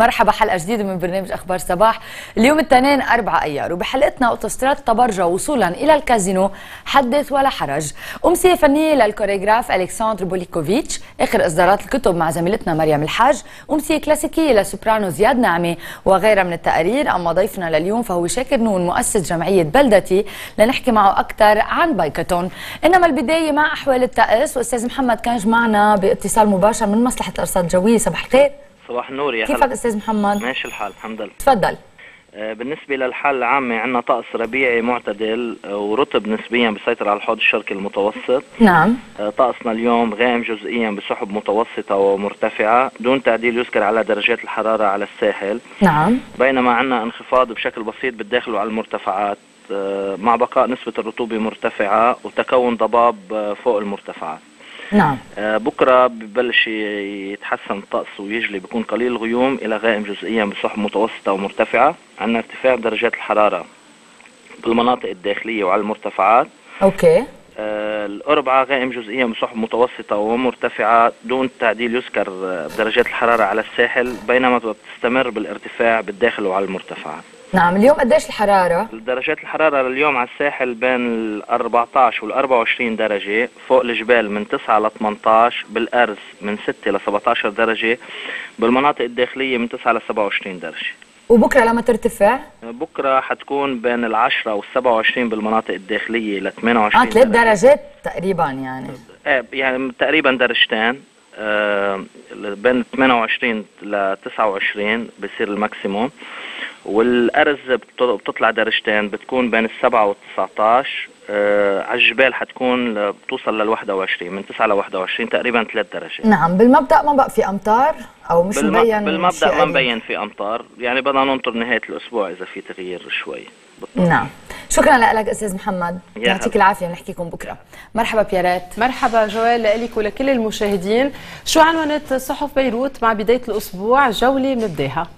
مرحبا، حلقة جديدة من برنامج أخبار صباح. اليوم الاثنين 4 أيار، وبحلقتنا أوتوستراد طبرجة وصولا إلى الكازينو حدث ولا حرج. أمسية فنية للكوريغراف ألكسندر بوليكوفيتش، آخر إصدارات الكتب مع زميلتنا مريم الحاج. أمسية كلاسيكية لسوبرانو زياد نعمة وغيرها من التقارير. أما ضيفنا لليوم فهو شاكر نون، مؤسس جمعية بلدتي، لنحكي معه أكثر عن بايكاتون. إنما البداية مع أحوال الطقس، وأستاذ محمد كانج معنا باتصال مباشر من مصلحة الأرصاد الجوية. صباح الخير. صباح النور يا كيفك استاذ محمد؟ ماشي الحال الحمد لله. تفضل. بالنسبه للحاله العامه عندنا طقس ربيعي معتدل ورطب نسبيا بيسيطر على الحوض الشرقي المتوسط. نعم. طقسنا اليوم غائم جزئيا بسحب متوسطه ومرتفعه، دون تعديل يذكر على درجات الحراره على الساحل. نعم. بينما عندنا انخفاض بشكل بسيط بالداخل وعلى المرتفعات، مع بقاء نسبه الرطوبه مرتفعه وتكون ضباب فوق المرتفعات. نعم. بكره ببلش يتحسن الطقس ويجلي، بيكون قليل الغيوم الى غائم جزئيا بسحب متوسطه ومرتفعه. عندنا ارتفاع درجات الحراره بالمناطق الداخليه وعلى المرتفعات. اوكي. الاربعاء غائم جزئيا بسحب متوسطه ومرتفعه، دون تعديل يذكر درجات الحراره على الساحل، بينما بتستمر بالارتفاع بالداخل وعلى المرتفعات. نعم. اليوم قديش الحرارة؟ درجات الحرارة لليوم على الساحل بين ال 14 وال 24 درجة، فوق الجبال من 9 ل 18، بالأرز من 6 ل 17 درجة، بالمناطق الداخلية من 9 ل 27 درجة. وبكرة لما ترتفع؟ بكرة حتكون بين ال 10 وال 27 بالمناطق الداخلية ل 28 3 درجات تقريبا يعني. يعني تقريبا درجتين. بين 28 ل 29 بصير الماكسيموم. والأرز بتطلع درجتين، بتكون بين ال7 وال19. على الجبال حتكون بتوصل لل21، من 9 ل21 تقريبا 3 درجات. نعم. بالمبدأ ما بقى في أمطار أو مش مبين؟ بالمبدأ ما مبين في أمطار، يعني بدنا ننطر نهاية الأسبوع إذا في تغيير شوي. نعم. شكرا لك أستاذ محمد، يعطيك العافية، ونحكيكم بكرة. مرحبا بيارات. مرحبا جوال لك ولكل المشاهدين. شو عنونت صحف بيروت مع بداية الأسبوع؟ جولة بنبداها.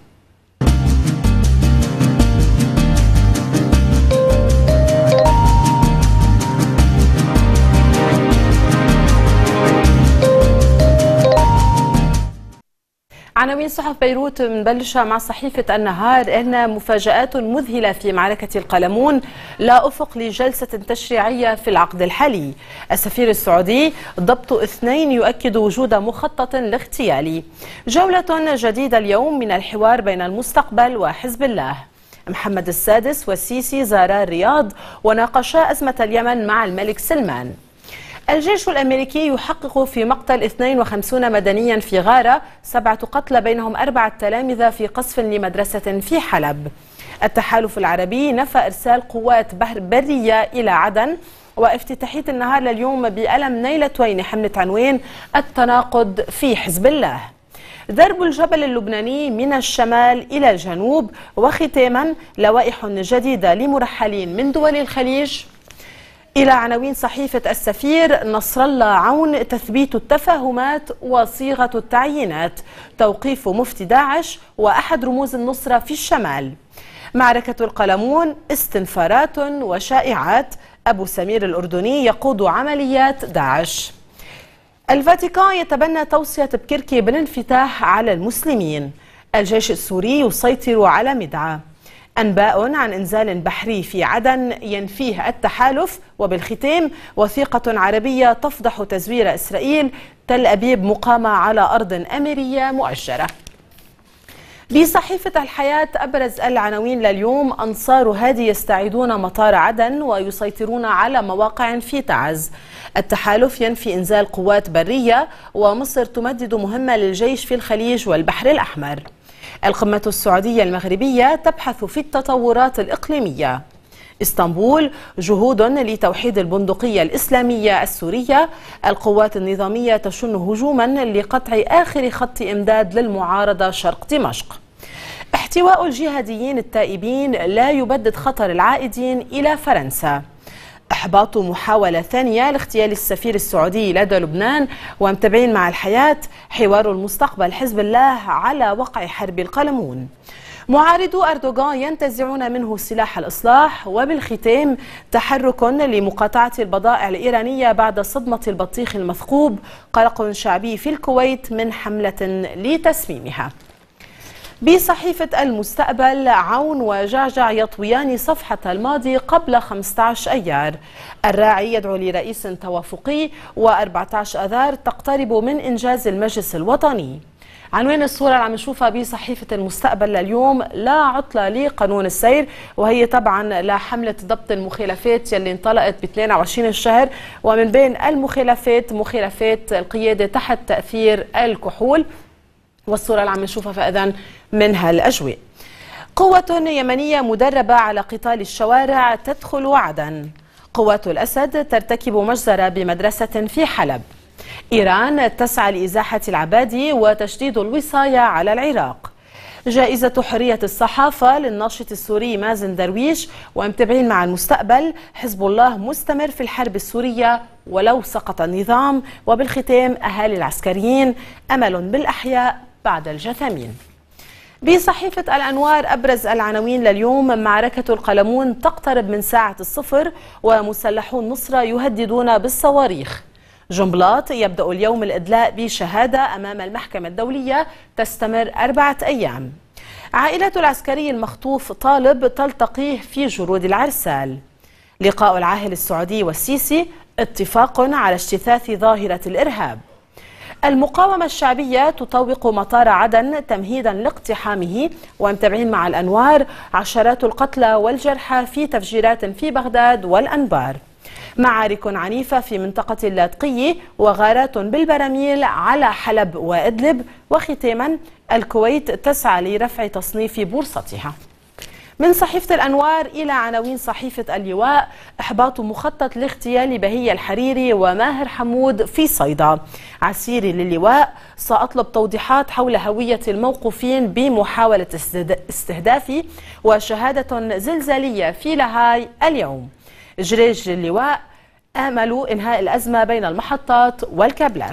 عناوين صحف بيروت بنبلشها مع صحيفة النهار. إن مفاجآت مذهلة في معركة القلمون، لا أفق لجلسة تشريعية في العقد الحالي. السفير السعودي ضبط 2 يؤكد وجود مخطط لاغتيالي. جولة جديدة اليوم من الحوار بين المستقبل وحزب الله. محمد السادس والسيسي زارا الرياض وناقشا أزمة اليمن مع الملك سلمان. الجيش الأمريكي يحقق في مقتل 52 مدنيا في غارة، 7 قتلى بينهم 4 تلامذة في قصف لمدرسة في حلب. التحالف العربي نفى إرسال قوات برية إلى عدن. وافتتاحية النهار لليوم بألم نيلتوين حملة عنوان التناقض في حزب الله. ضرب الجبل اللبناني من الشمال إلى الجنوب. وختاما لوائح جديدة لمرحلين من دول الخليج. إلى عناوين صحيفة السفير. نصر الله عون تثبيت التفاهمات وصيغة التعيينات. توقيف مفتي داعش وأحد رموز النصرة في الشمال. معركة القلمون، استنفارات وشائعات. أبو سمير الأردني يقود عمليات داعش. الفاتيكان يتبنى توصية بكركي بالانفتاح على المسلمين. الجيش السوري يسيطر على مدعا. أنباء عن إنزال بحري في عدن ينفيه التحالف. وبالختام وثيقة عربية تفضح تزوير إسرائيل. تل أبيب مقامة على أرض أميرية مؤجرة. بصحيفة الحياة أبرز العناوين لليوم. أنصار هادي يستعيدون مطار عدن ويسيطرون على مواقع في تعز. التحالف ينفي إنزال قوات برية. ومصر تمدد مهمة للجيش في الخليج والبحر الأحمر. القمة السعودية المغربية تبحث في التطورات الإقليمية. اسطنبول جهود لتوحيد البندقية الإسلامية السورية. القوات النظامية تشن هجوما لقطع آخر خط إمداد للمعارضة شرق دمشق. احتواء الجهاديين التائبين لا يبدد خطر العائدين إلى فرنسا. إحباط محاولة ثانية لاغتيال السفير السعودي لدى لبنان. ومتابعين مع الحياة حوار المستقبل حزب الله على وقع حرب القلمون. معارضو أردوغان ينتزعون منه سلاح الإصلاح. وبالختام تحرك لمقاطعة البضائع الإيرانية بعد صدمة البطيخ المثقوب. قلق شعبي في الكويت من حملة لتسميمها. بصحيفة المستقبل، عون وجعجع يطويان صفحة الماضي قبل 15 أيار. الراعي يدعو لرئيس توافقي، و14 أذار تقترب من إنجاز المجلس الوطني. عنوان الصورة اللي عم نشوفها بصحيفة المستقبل لليوم: لا عطلة لقانون السير، وهي طبعا لحملة ضبط المخالفات يلي انطلقت ب 22 الشهر، ومن بين المخالفات مخالفات القيادة تحت تأثير الكحول، والصورة اللي عم نشوفها فإذن من هالأجواء. قوة يمنية مدربة على قتال الشوارع تدخل عدن. قوات الأسد ترتكب مجزرة بمدرسة في حلب. إيران تسعى لإزاحة العبادي وتشديد الوصاية على العراق. جائزة حرية الصحافة للناشط السوري مازن درويش. ومتابعين مع المستقبل: حزب الله مستمر في الحرب السورية ولو سقط النظام. وبالختام: أهالي العسكريين أمل بالأحياء بعد الجثامين. بصحيفة الأنوار أبرز العناوين لليوم: معركة القلمون تقترب من ساعة الصفر، ومسلحو النصرة يهددون بالصواريخ. جنبلاط يبدأ اليوم الإدلاء بشهادة أمام المحكمة الدولية تستمر 4 أيام. عائلة العسكري المخطوف طالب تلتقيه في جرود العرسال. لقاء العاهل السعودي والسيسي، اتفاق على اجتثاث ظاهرة الإرهاب. المقاومة الشعبية تطوق مطار عدن تمهيدا لاقتحامه. ومتابعين مع الأنوار: عشرات القتلى والجرحى في تفجيرات في بغداد والأنبار. معارك عنيفة في منطقة اللاذقية، وغارات بالبراميل على حلب وإدلب. وختاما: الكويت تسعى لرفع تصنيف بورصتها. من صحيفة الأنوار إلى عناوين صحيفة اللواء: إحباط مخطط لاغتيال بهية الحريري وماهر حمود في صيدا. عسيري للواء: سأطلب توضيحات حول هوية الموقوفين بمحاولة استهدافي. وشهادة زلزالية في لاهاي اليوم. جريج للواء: آمل إنهاء الأزمة بين المحطات والكابلات.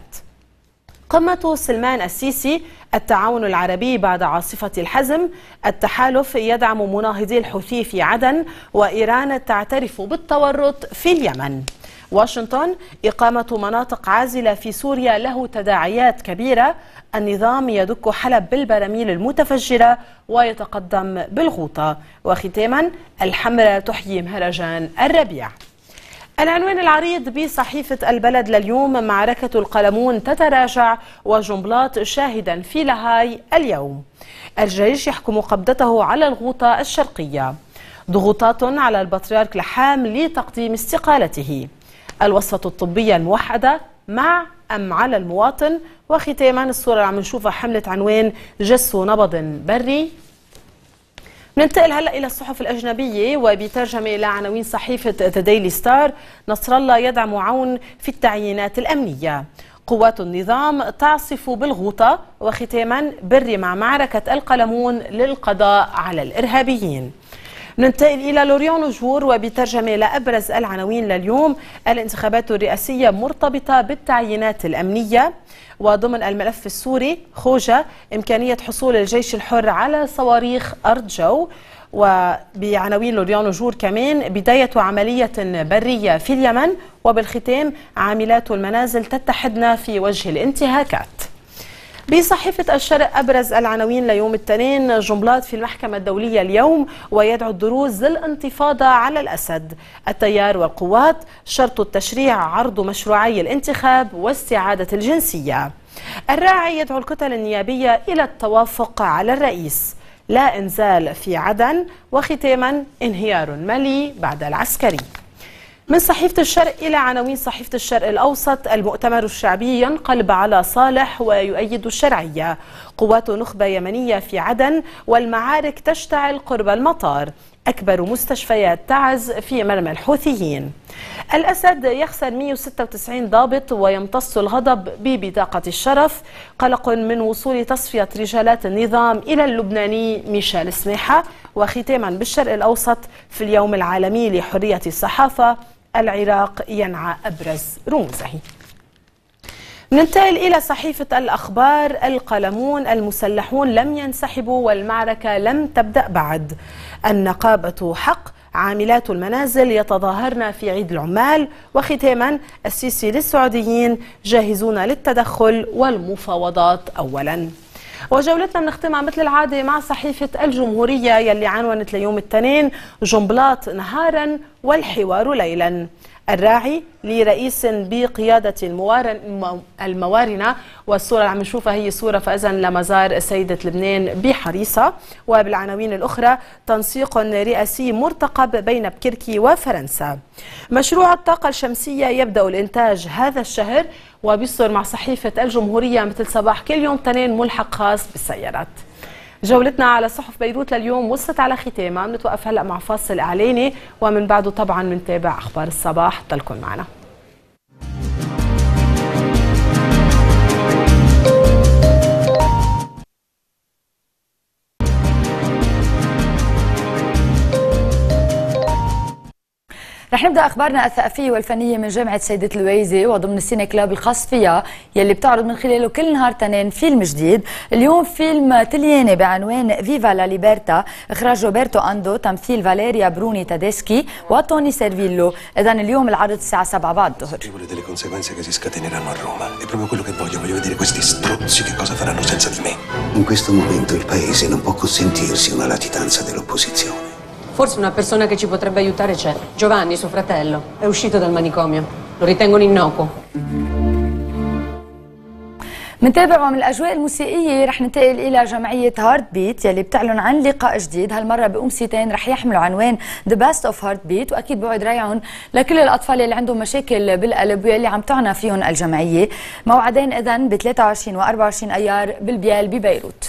قمة سلمان السيسي: التعاون العربي بعد عاصفة الحزم. التحالف يدعم مناهضي الحوثي في عدن. وإيران تعترف بالتورط في اليمن. واشنطن: إقامة مناطق عازلة في سوريا له تداعيات كبيرة. النظام يدك حلب بالبراميل المتفجرة ويتقدم بالغوطة. وختاما: الحملة تحيي مهرجان الربيع. العنوان العريض بصحيفة البلد لليوم: معركة القلمون تتراجع، وجنبلاط شاهدا في لاهاي اليوم. الجيش يحكم قبضته على الغوطة الشرقية. ضغوطات على البطريرك لحام لتقديم استقالته. الوصفة الطبية الموحدة مع أم على المواطن. وختاما: الصورة اللي عم نشوفها حملة عنوان جس نبض بري. ننتقل هلا الى الصحف الاجنبيه وبترجمه الى عناوين صحيفه ذا ديلي ستار: نصر الله يدعم عون في التعيينات الامنيه. قوات النظام تعصف بالغوطه. وختاما: بري مع معركه القلمون للقضاء على الارهابيين. ننتقل إلى لوريون لوجور وبترجمة لأبرز العناوين لليوم: الانتخابات الرئاسية مرتبطة بالتعيينات الأمنية. وضمن الملف السوري: خوجة إمكانية حصول الجيش الحر على صواريخ أرض جو. وبعناوين لوريون لوجور كمان: بداية عملية برية في اليمن. وبالختام: عاملات المنازل تتحدن في وجه الانتهاكات. بصحيفة الشرق أبرز العناوين ليوم الاثنين: جنبلاط في المحكمة الدولية اليوم ويدعو الدروز للانتفاضة على الأسد. التيار والقوات: شرط التشريع عرض مشروعي الانتخاب واستعادة الجنسية. الراعي يدعو الكتل النيابية إلى التوافق على الرئيس. لا إنزال في عدن. وختاما: انهيار مالي بعد العسكري. من صحيفة الشرق إلى عناوين صحيفة الشرق الأوسط: المؤتمر الشعبي ينقلب على صالح ويؤيد الشرعية. قوات نخبة يمنية في عدن والمعارك تشتعل قرب المطار. أكبر مستشفيات تعز في مرمى الحوثيين. الأسد يخسر 196 ضابط ويمتص الغضب ببطاقة الشرف. قلق من وصول تصفية رجالات النظام إلى اللبناني ميشيل سميحة. وختاما بالشرق الأوسط: في اليوم العالمي لحرية الصحافة العراق ينعى أبرز رموزه. ننتقل إلى صحيفة الأخبار: القلمون المسلحون لم ينسحبوا والمعركة لم تبدأ بعد. النقابة حق، عاملات المنازل يتظاهرن في عيد العمال. وختاما: السيسي للسعوديين: جاهزون للتدخل والمفاوضات أولا. وجولتنا بنختمها مثل العادة مع صحيفة الجمهورية يلي عنونت ليوم الاثنين جنبلاط نهارا والحوار ليلا. الراعي لرئيس بقيادة الموارنة، والصورة اللي عم نشوفها هي صورة فإذا لمزار سيدة لبنان بحريصة. وبالعناوين الأخرى تنسيق رئاسي مرتقب بين بكركي وفرنسا. مشروع الطاقة الشمسية يبدأ الإنتاج هذا الشهر. وبيصدر مع صحيفة الجمهورية مثل صباح كل يوم اثنين ملحق خاص بالسيارات. جولتنا على صحف بيروت لليوم وصلت على ختامها. بنتوقف هلا مع فاصل اعلاني ومن بعده طبعا بنتابع اخبار الصباح. ضلكم معنا. رح نبدأ أخبارنا الثقافية والفنية من جامعة سيدة لويزة وضمن السيني كلاب الخاص فيها يلي بتعرض من خلاله كل نهار تنين فيلم جديد. اليوم فيلم طلياني بعنوان فيفا لا ليبرتا، إخراج روبرتو أندو، تمثيل فاليريا بروني تاديسكي وتوني سيرفيلو. إذا اليوم العرض الساعة 7 بعد الظهر. In questo momento il paese non può consentirsi una latitanza dell'opposizione. Forse una persona che ci potrebbe aiutare c'è. Giovanni, suo fratello, è uscito dal manicomio. Lo ritengono innocuo. منتابع من الأجواء الموسيقية رح ننتقل إلى جمعية هارت بيت يلي بتعلن عن لقاء جديد، هالمرة بأمسيتين رح يحملوا عنوان The Best of Heart Beat، وأكيد بعد ريعهم لكل الأطفال اللي عندهم مشاكل بالقلب واللي عم تعنى فيهم الجمعية. موعدين إذن ب 23 و 24 أيار بالبيال ببيروت.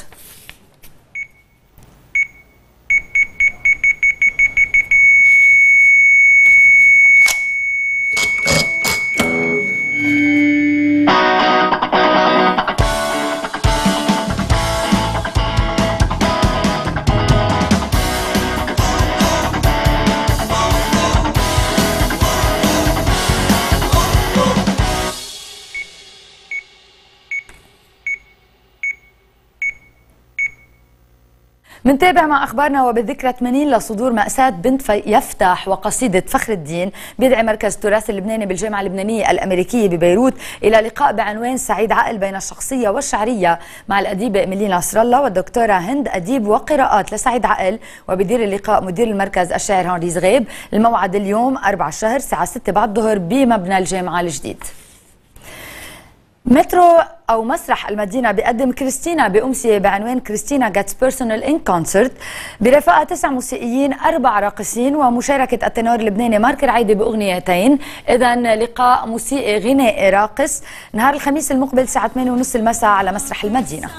منتابع مع أخبارنا وبالذكرى 80 لصدور مأساة بنت يفتح وقصيدة فخر الدين. بيدعي مركز التراث اللبناني بالجامعة اللبنانية الأمريكية ببيروت إلى لقاء بعنوان سعيد عقل بين الشخصية والشعرية مع الأديبة إميلي نصر الله والدكتورة هند أديب وقراءات لسعيد عقل. وبدير اللقاء مدير المركز الشاعر هنري زغيب. الموعد اليوم 4 الشهر الساعة 6 بعد الظهر بمبنى الجامعة الجديد. مترو أو مسرح المدينة بيقدم كريستينا بأمسية بعنوان كريستينا جيتس بيرسونال إن كونسرت برفاقة 9 موسيقيين 4 راقصين ومشاركة التنور اللبناني مارك العيدي بأغنيتين. إذا لقاء موسيقي غنائي راقص نهار الخميس المقبل الساعة 8:30 المساء على مسرح المدينة.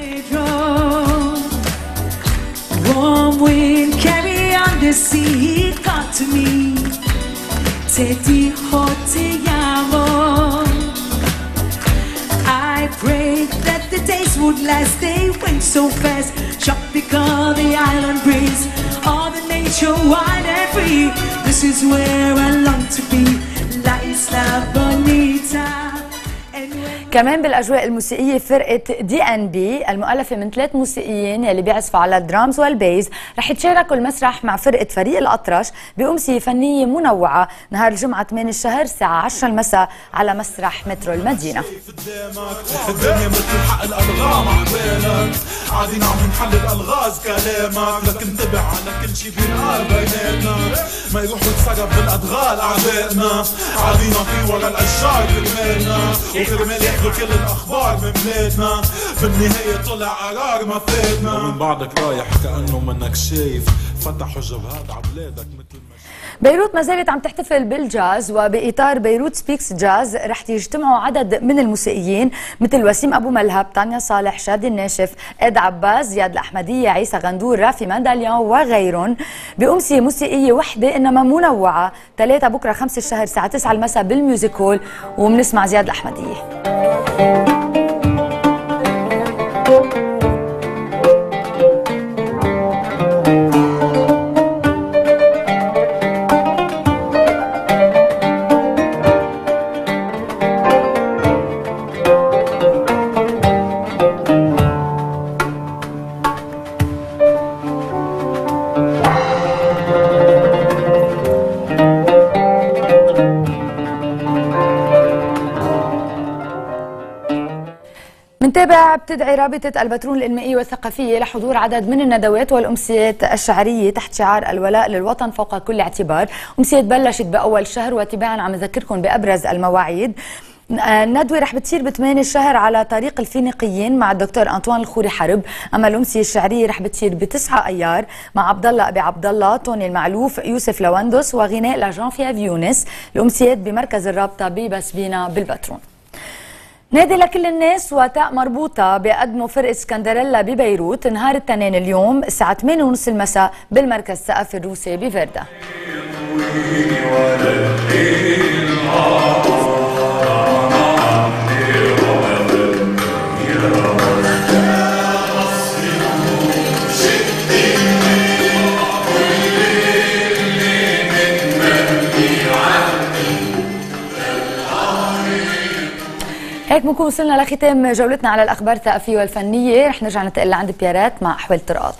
I prayed that the days would last, they went so fast. Tropical, the island breeze, all the nature wide and free. This is where I long to be, La Isla Bonita. كمان بالأجواء الموسيقية فرقة DNB المؤلفة من 3 موسيقيين يلي بيعزفوا على الدرامز والبيز رح يتشاركوا المسرح مع فرقة فريق الأطرش بأمسية فنية منوعة نهار الجمعة 8 الشهر الساعة 10 المساء على مسرح مترو المدينة. الدنيا مثل حق الألغام عبالك عادي نعم نحلل ألغاز كلامك، لك انتبه على كل شي بينقال بيناتنا ما يروح يتسرب بالأدغال أعدائنا. عادي نعطي ورا الأشجار كرمالنا وكرمال ياخدوا كل الأخبار من بلادنا، بالنهاية طلع قرار ما فادنا. ومن بعدك رايح كأنه منك شايف فتحوا جبهات عبلادك مثل ما بيروت ما زالت عم تحتفل بالجاز، وبإطار بيروت سبيكس جاز رح يجتمعوا عدد من الموسيقيين مثل وسيم أبو ملهب، تانيا صالح، شادي الناشف، إد عباس، زياد الأحمدية، عيسى غندور، رافي منداليون وغيرهم بأمسية موسيقية وحدة إنما منوعة 3 بكرة 5 الشهر الساعة 9 المساء بالميوزك هول. وبنسمع زياد الأحمدية. بالرابع بتدعي رابطة البترول الإنمائية والثقافية لحضور عدد من الندوات والأمسيات الشعرية تحت شعار الولاء للوطن فوق كل اعتبار. أمسية بلشت بأول شهر، وتباعا عم نذكركم بأبرز المواعيد. الندوة رح بتصير ب8 الشهر على طريق الفينيقيين مع الدكتور أنطوان الخوري حرب. أما الأمسية الشعرية رح بتصير ب9 أيار مع عبد الله أبي عبد الله، توني المعلوف، يوسف لوندوس، وغناء لجان فياف يونس. الأمسيات بمركز الرابطة ببسبينا بالبترون. نادي لكل الناس وتاء مربوطة بيقدموا فرقة اسكندريلا ببيروت نهار الاثنين اليوم الساعة 8:30 المساء بالمركز الثقافي الروسي بفيردا. هيك بنكون وصلنا لختام جولتنا على الأخبار الثقافية والفنية. رح نرجع ننتقل لعند بيارات مع أحوال طرقات.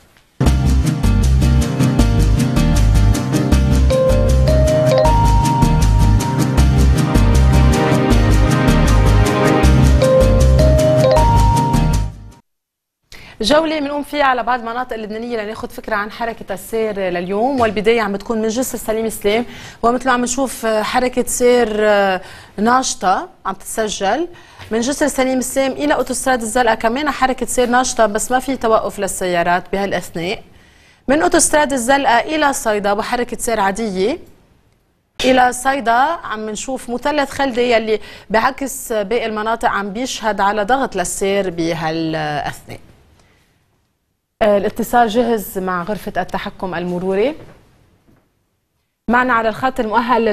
جولة بنقوم فيها على بعض المناطق اللبنانية لناخذ فكرة عن حركة السير لليوم، والبداية عم بتكون من جسر سليم سليم، ومثل ما عم نشوف حركة سير ناشطة عم تتسجل من جسر سليم سليم إلى أوتوستراد الزلقة، كمان حركة سير ناشطة بس ما في توقف للسيارات بهالأثناء. من أوتوستراد الزلقة إلى صيدا وحركة سير عادية. إلى صيدا عم نشوف مثلث خلدي يلي بعكس باقي المناطق عم بيشهد على ضغط للسير بهالأثناء. الاتصال جهز مع غرفة التحكم المروري. معنا على الخط المؤهل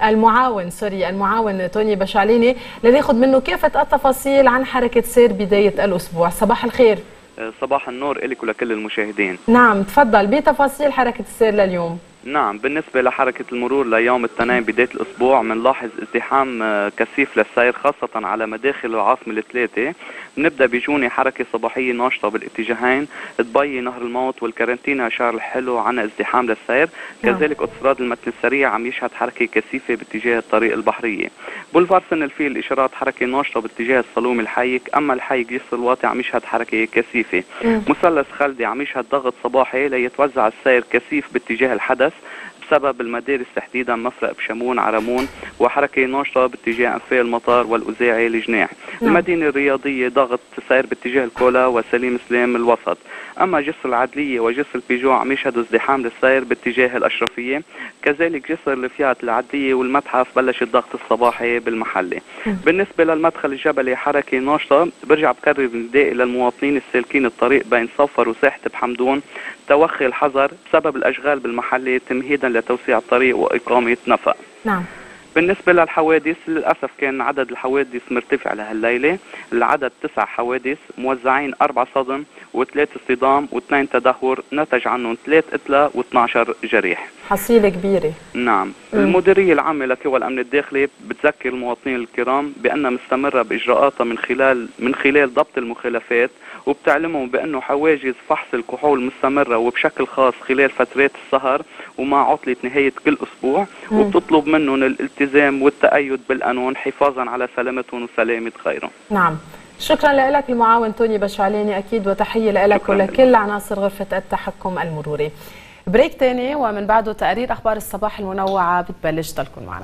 المعاون توني بشعليني لناخذ منه كافة التفاصيل عن حركة سير بداية الأسبوع. صباح الخير. صباح النور إلك ولكل المشاهدين. نعم تفضل بتفاصيل حركة السير لليوم. نعم، بالنسبة لحركة المرور ليوم الاثنين بداية الأسبوع بنلاحظ ازدحام كثيف للسير خاصة على مداخل العاصمة الثلاثة. بنبدأ بجوني حركة صباحية ناشطة بالاتجاهين، تبي نهر الموت والكارنتينا شارع الحلو عنا ازدحام للسير. كذلك أوتوستراد المتن السريع عم يشهد حركة كثيفة باتجاه الطريق البحرية. بولفار سن الفيل إشارات حركة ناشطة باتجاه الصالوم الحايك. أما الحايك جسر الواطي عم يشهد حركة كثيفة. مثلث خلدي عم يشهد ضغط صباحي ليتوزع السير كثيف باتجاه الحدث بسبب المدارس تحديدا مفرق بشمون عرمون، وحركة ناشطة باتجاه أنفاق المطار والأوزاعي الجناح. المدينة الرياضية ضغط سير باتجاه الكولا وسليم سليم الوسط. أما جسر العدلية وجسر البيجو عم يشهدوا ازدحام للسير باتجاه الأشرفية. كذلك جسر الفيات العدلية والمتحف بلش الضغط الصباحي بالمحلة. بالنسبة للمدخل الجبلي حركة ناشطة. برجع بكرر نداء للمواطنين السالكين الطريق بين صفر وساحة بحمدون توخي الحذر بسبب الأشغال بالمحلة تمهيدا لتوسيع الطريق وإقامة نفق. نعم. بالنسبة للحوادث للأسف كان عدد الحوادث مرتفع لهالليلة. العدد 9 حوادث موزعين 4 صدم و3 اصطدام و2 تدهور، نتج عنهم 3 قتلى و12 جريح. حصيلة كبيرة. نعم. المديرية العامة لقوى الأمن الداخلي بتذكر المواطنين الكرام بأنها مستمرة بإجراءاتها من خلال ضبط المخالفات، وبتعلمهم بأنه حواجز فحص الكحول مستمرة وبشكل خاص خلال فترات السهر ومع عطلة نهاية كل أسبوع. وبتطلب منهم الالتزام والتأيد بالقانون حفاظا على سلامتهم وسلامة غيرهم. نعم. شكرا لك المعاون توني بشعليني أكيد، وتحية لك ولكل عناصر غرفة التحكم المروري. بريك تاني ومن بعده تقارير أخبار الصباح المنوعة بتبلش. ضلكم معنا.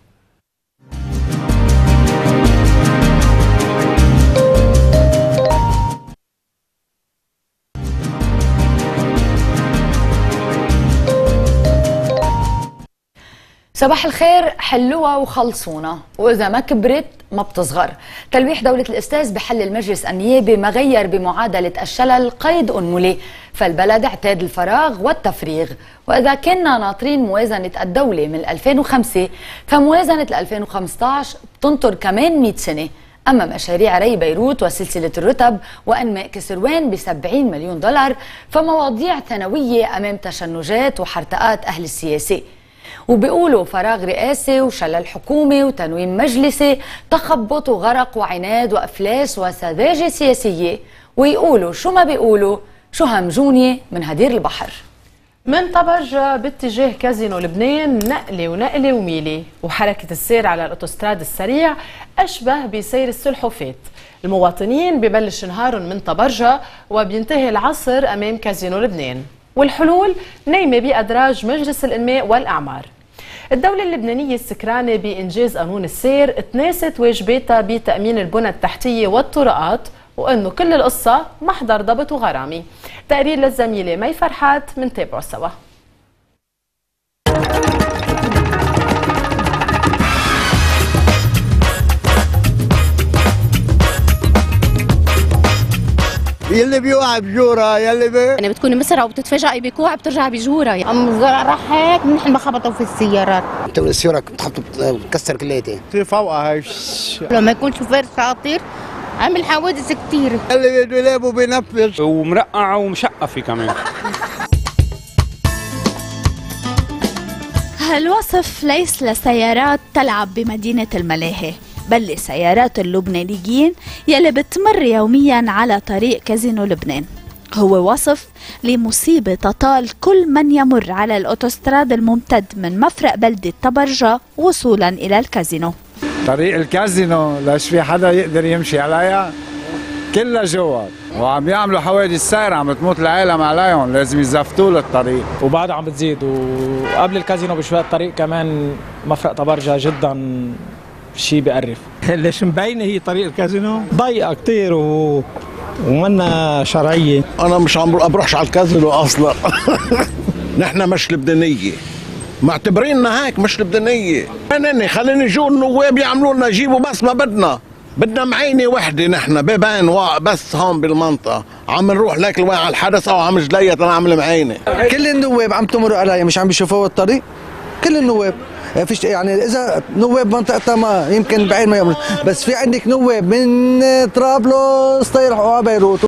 صباح الخير. حلوها وخلصونا، وإذا ما كبرت ما بتصغر. تلويح دولة الأستاذ بحل المجلس النيابي ما غير بمعادلة الشلل قيد أنملة، فالبلد اعتاد الفراغ والتفريغ. وإذا كنا ناطرين موازنة الدولة من 2005 فموازنة 2015 بتنطر كمان 100 سنة. أما مشاريع ري بيروت وسلسلة الرتب وأنماء كسروان ب70 مليون دولار فمواضيع ثانوية أمام تشنجات وحرتقات أهل السياسة. وبيقولوا فراغ رئاسي وشلل حكومي وتنويم مجلسي، تخبط وغرق وعناد وأفلاس وسذاجة سياسية. ويقولوا شو ما بيقولوا، شو همجوني من هدير البحر. من طبرجة باتجاه كازينو لبنان نقلة ونقلة وميلة، وحركة السير على الأوتوستراد السريع أشبه بسير السلحفاة. المواطنين ببلش نهارهم من طبرجة وبينتهي العصر أمام كازينو لبنان، والحلول نايمة بأدراج مجلس الإنماء والأعمار. الدولة اللبنانية السكرانة بإنجاز قانون السير تناست واجباتها بتأمين البنى التحتية والطرقات، وأنه كل القصة محضر ضبط وغرامي. تقرير للزميلة مي فرحات منتابعه سوا. يلي بيوقع بجوره يلي يعني بتكوني مسرعه وبتتفاجئي بكوع بترجعي بجوره يعني. راح هيك نحن بخبطوا في السيارات. انت السياره بتكسر كليتي في فوقها هيك لما يكون شوفير شاطر عامل حوادث كثير. اللي بده يلعبوا بينفذ ومرقعه ومشقفه كمان. هالوصف ليس لسيارات تلعب بمدينة الملاهي، بل لسيارات اللبنانيين يلي بتمر يوميا على طريق كازينو لبنان. هو وصف لمصيبة تطال كل من يمر على الأوتوستراد الممتد من مفرق بلدة طبرجة وصولا إلى الكازينو. طريق الكازينو لاش في حدا يقدر يمشي عليها، كلها جوا وعم يعملوا حوادث سير، عم تموت العالم عليهم، لازم يزفتوا له الطريق وبعدها عم بتزيد. وقبل الكازينو بشوية الطريق كمان مفرق طبرجة جدا شيء بيقرف. ليش مبينه هي طريق الكازينو ضيقه كثير ومنا شرعيه. انا مش عم بروحش على الكازينو اصلا. نحن مش لبنانيه، معتبريننا هيك مش لبنانيه. خليني يجوا النواب يعملوا لنا يجيبوا بس ما بدنا معينه وحده. نحن ببين بس هون بالمنطقه عم نروح لك لوين على الحدث او عم جلية نعمل معينه. كل النواب عم تمر علي مش عم بيشوفوا الطريق، كل النواب فيش يعني. اذا نواب منطقتها ما يمكن بعين ما يعمل، بس في عندك نواب من طرابلس يروحوا على بيروت.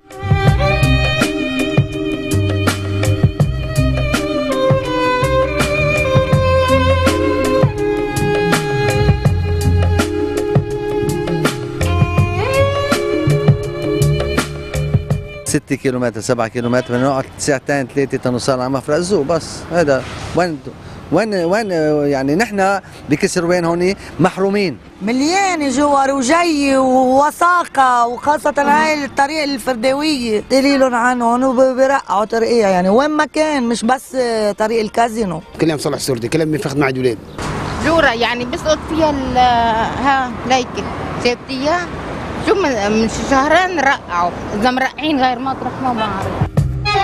ستة كيلومتر 7 كيلومتر بنقعد ساعتين 3 تنوصل على مفرق الزو. بس هذا وين يعني نحن بكسر وين هون محرومين. مليانة جوار وجي ووثاقة، وخاصة هاي الطريق الفرداوية دليلهم عنهم وبيرقعوا طريقية يعني وين ما كان، مش بس طريق الكازينو. كل يوم صلح سردي، كل يوم بيفخد معي دولاب. جورة يعني بسقط فيها ها ليكة شايفتيها؟ شو من شهرين رقعوا، إذا مرقعين غير مطرح ما بعرف.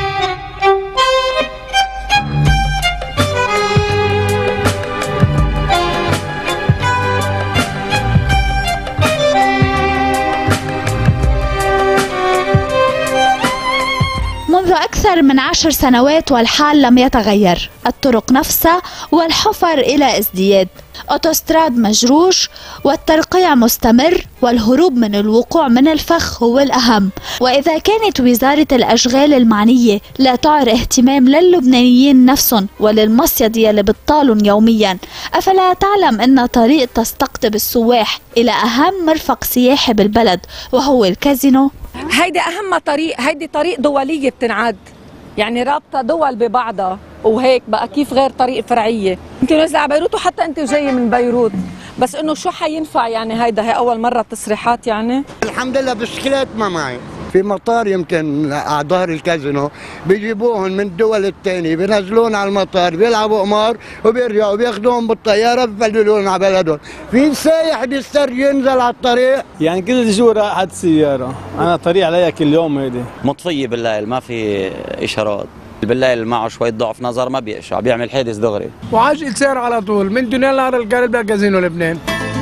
منذ أكثر من 10 سنوات والحال لم يتغير، الطرق نفسها والحفر إلى ازدياد، أوتوستراد مجروش والترقيع مستمر، والهروب من الوقوع من الفخ هو الأهم. وإذا كانت وزارة الأشغال المعنية لا تعر اهتمام للبنانيين نفسهم وللمصيد يلي بتطالن يوميا، أفلا تعلم أن طريق تستقطب السواح إلى أهم مرفق سياحي بالبلد وهو الكازينو؟ هيدي أهم طريق، هيدي طريق دولية بتنعد، يعني رابطة دول ببعضها، وهيك بقى كيف غير طريق فرعية. يمكن نزل على بيروت وحتى أنت جاي من بيروت، بس إنه شو حينفع يعني؟ هي أول مرة تصريحات يعني. الحمد لله بسكليت ما معي. في مطار يمكن على ظهر الكازينو بيجيبوهم من الدول الثانية، بينزلون على المطار بيلعبوا قمار وبيرجعوا بياخذوهم بالطيارة بيفللون على بلدهم. في سايح بيستر ينزل على الطريق، يعني كل الجورة حد سيارة. أنا طريق عليها كل يوم هيدي مطفية بالليل، ما في إشارات. بالليل معه شوية ضعف نظر ما بيقشع، بيعمل حادث دغري. وعجل سير على طول من دنيا نهر القلب لكازينو لبنان.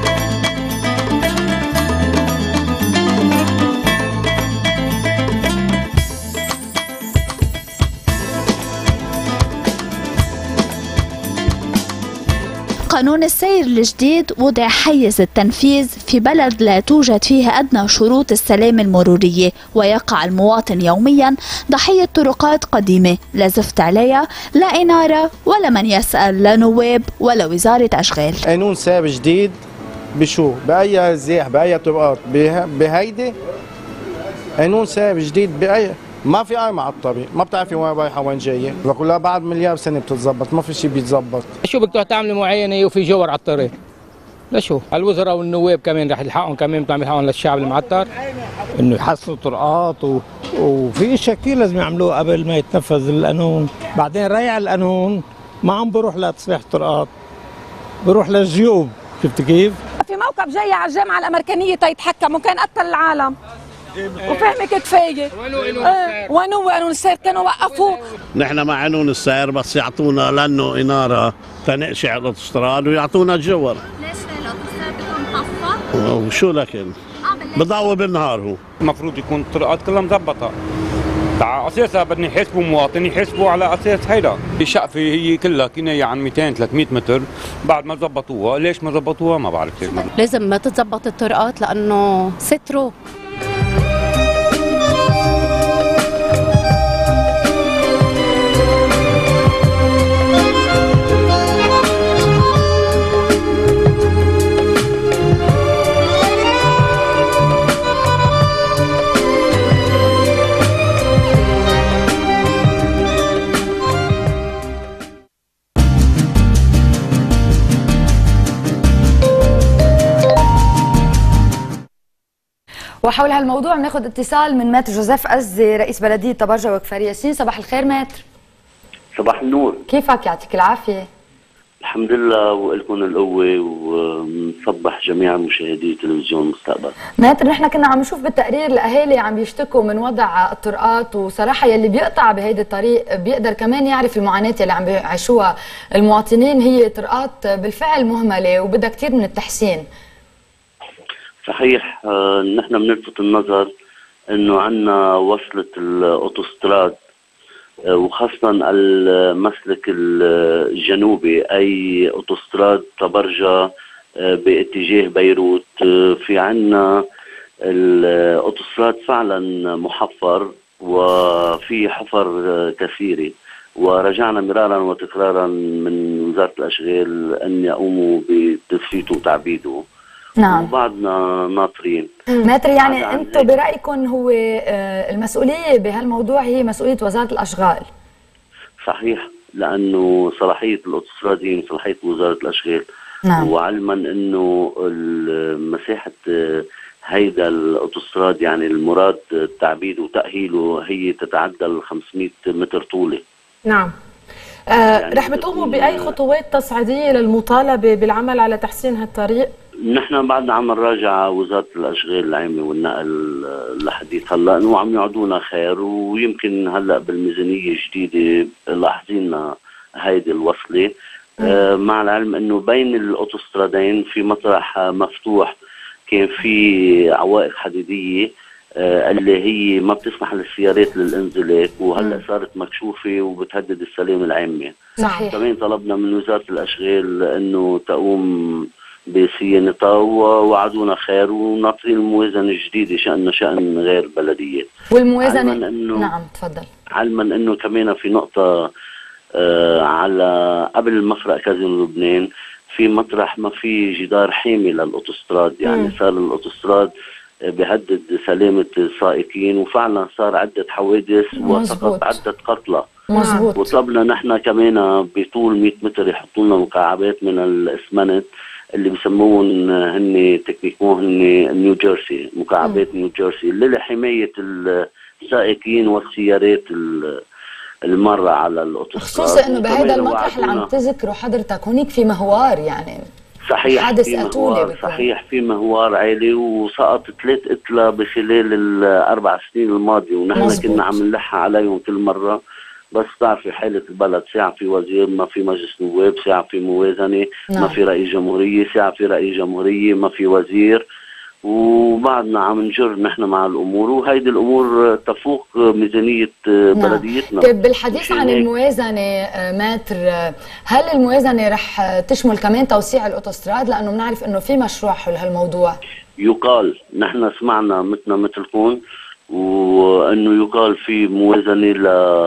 قانون السير الجديد وضع حيز التنفيذ في بلد لا توجد فيه أدنى شروط السلامة المرورية، ويقع المواطن يوميا ضحية طرقات قديمة لا زفت عليها، لا إنارة ولا من يسأل، لا نواب ولا وزارة أشغال. قانون سير جديد بشو؟ بأي زيح بأي طرقات؟ بهيدي قانون سير جديد بأي ما في قايمة على الطريق، ما بتعرفي وين رايحة وين جاية، بقول لها بعد مليار سنة بتتظبط، ما في شيء بيتظبط. شو بدك تروح تعملي معينة وفي جور على الطريق؟ لشو الوزراء والنواب كمان رح يلحقهم، كمان بتعمل يلحقهم للشعب المعتر انه يحسنوا طرقات وفي اشياء كثير لازم يعملوها قبل ما يتنفذ القانون. بعدين ريع القانون ما عم بروح لتصليح الطرقات، بروح للجيوب. شفت كيف؟ في موقف جاي على الجامعه الامريكانيه تيتحكم وكان قتل العالم وفهمك كفايه. وينو قانون السير؟ كانوا وقفوه. نحن مع قانون السير بس يعطونا لانه اناره تنقشع الاوتوستراد ويعطونا الجور. ليش الاوتوستراد بيكون محفر؟ وشو لكن؟ بضوي بالنهار هو. المفروض يكون الطرقات كلها مضبطه. على اساسها بدنا يحاسبوا مواطن، يحاسبوا على اساس هيدا. الشقفه هي كلها كنايه عن 200 300 متر، بعد ما ظبطوها، ليش ما ظبطوها ما بعرف كيف. لازم ما تتظبط الطرقات لانه سترو. وحول هالموضوع بناخذ اتصال من ماتر جوزيف أزي رئيس بلدية طبرجة وكفر ياسين. صباح الخير ماتر. صباح النور. كيفك؟ يعطيك العافية. الحمد لله ولكم القوة، ونصبح جميع مشاهدي تلفزيون مستقبل. ماتر، نحن كنا عم نشوف بالتقرير الأهالي عم بيشتكوا من وضع الطرقات، وصراحة يلي بيقطع بهيدا الطريق بيقدر كمان يعرف المعاناة اللي عم بيعيشوها المواطنين. هي طرقات بالفعل مهملة وبدها كثير من التحسين. صحيح. نحن بنلفت النظر انه عندنا وصلة الاوتوستراد وخاصة المسلك الجنوبي، اي اوتوستراد طبرجة باتجاه بيروت. في عندنا الاوتوستراد فعلا محفر وفي حفر كثيرة، ورجعنا مرارا وتكرارا من وزارة الاشغال ان يقوموا بتثبيته وتعبيده. نعم. وبعدنا ناطرين. ماتر، يعني انتم برايكم هو المسؤوليه بهالموضوع هي مسؤوليه وزاره الاشغال؟ صحيح، لانه صلاحيه الاوتوستراد هي من صلاحيه وزاره الاشغال. نعم. وعلما انه مساحه هيدا الاوتوستراد يعني المراد تعبيده وتاهيله هي تتعدى ال 500 متر طولي. نعم. يعني رح بتقوموا باي خطوات تصعيديه للمطالبه بالعمل على تحسين هالطريق؟ نحن بعدنا عم نراجع وزاره الاشغال العامه والنقل لحديث هلا انه عم يعطونا خير، ويمكن هلا بالميزانيه الجديده لاحظين هيدي الوصله. مع العلم انه بين الاوتوسترادين في مطرح مفتوح كان في عوائق حديديه اللي هي ما بتسمح للسيارات للانزلاق، وهلا صارت مكشوفه وبتهدد السلامه العامه. صحيح. كمان طلبنا من وزاره الاشغال انه تقوم بصيانتها، ووعدونا خير، وناطرين الموازنه الجديده شان غير بلديات. والموازنه نعم تفضل. علما انه كمان في نقطه على قبل مفرق كازينو لبنان في مطرح ما في جدار حامي للاوتوستراد، يعني صار الاوتوستراد بهدد سلامه السائقين، وفعلا صار عده حوادث وسقط عده قتلى. مزبوط. وطلبنا نحن كمان بطول 100 متر يحطوا لنا مكعبات من الاسمنت اللي بسموهم هن تكنيكون هن نيو جيرسي، مكعبات نيو جيرسي اللي لحمايه السائقين والسيارات المره على الاوتوستراد. خصوصا انه بهذا المطرح اللي عم تذكره حضرتك هونيك في مهوار، يعني صحيح حادث قتولي. صحيح في مهوار عالي، وسقط 3 قتلى بخلال ال4 سنين الماضيه، ونحن كنا عم نلحق عليهم كل مره. بس بتعرفي حالة البلد، ساعة في وزير ما في مجلس نواب، ساعة في موازنة ما في رئيس جمهورية، ساعة في رئيس جمهورية ما في وزير، وبعدنا عم نجر نحن مع الأمور، وهيدي الأمور تفوق ميزانية بلديتنا. طيب بالحديث عن الموازنة ماتر، هل الموازنة رح تشمل كمان توسيع الأوتوستراد؟ لأنه بنعرف إنه في مشروع حول هالموضوع. يقال، نحن سمعنا مثلكم، وإنه يقال في موازنة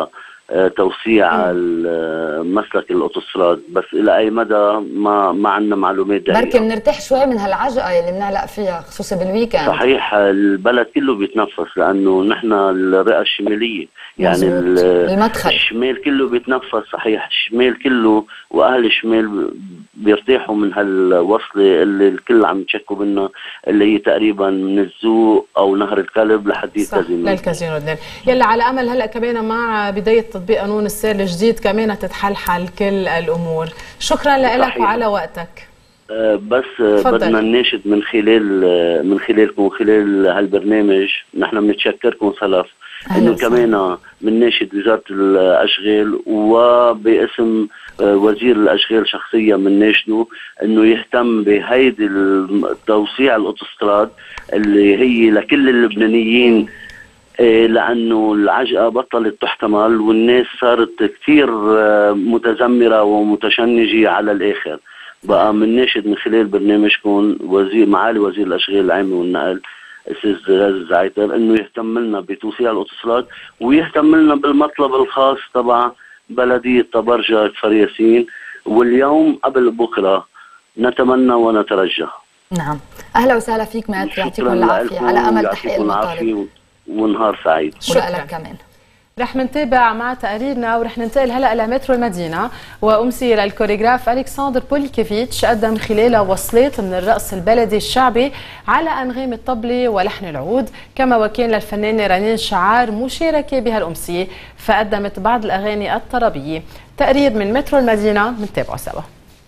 توسيع مسلك الاوتوستراد، بس الى اي مدى ما عندنا معلومات دقيقه. بركي بنرتاح شوي من هالعجقه اللي بنعلق فيها خصوصا بالويكند. صحيح، البلد كله بيتنفس لانه نحن الرئه الشماليه، يعني المدخل الشمال كله بيتنفس. صحيح، الشمال كله واهل الشمال بيرتاحوا من هالوصله اللي الكل عم يتشكوا منها، اللي هي تقريبا من الزوق او نهر الكلب لحديت الكازينو. للكازينو لبنان، يلا على امل هلا كمان مع بدايه تطبيق قانون السير الجديد كمان تتحلحل كل الامور. شكرا لك وعلى وقتك. بس بدنا نناشد من خلالكم وخلال هالبرنامج، نحن بنتشكركم سلف انه كمان بنناشد وزاره الاشغال وباسم وزير الاشغال شخصيا بنناشده انه يهتم بهيدي توسيع الاوتوستراد اللي هي لكل اللبنانيين، لانه العجقه بطلت تحتمل والناس صارت كثير متذمره ومتشنجه على الاخر. بقى بنناشد من خلال برنامجكم معالي وزير الاشغال العامه والنقل استاذ غازي الزعيتر انه يهتم لنا بتوسيع الاوتوستراد ويهتم لنا بالمطلب الخاص تبع بلديه طبرجه كفر ياسين، واليوم قبل بكره نتمنى ونترجى. نعم، اهلا وسهلا فيك مات، يعطيكم العافيه، على امل تحقيق المطالب ونهار سعيد. شكرا لك كمان. رح نتابع مع تقريرنا ورح ننتقل هلا لمترو المدينه، وامسي للكوريغراف الكسندر بوليكيفيتش قدم خلالها وصلات من الرقص البلدي الشعبي على انغام الطبله ولحن العود، كما وكان للفنانه رنين شعار مشاركه بهالامسيه فقدمت بعض الاغاني الطربيه. تقرير من مترو المدينه بنتابعه سوا.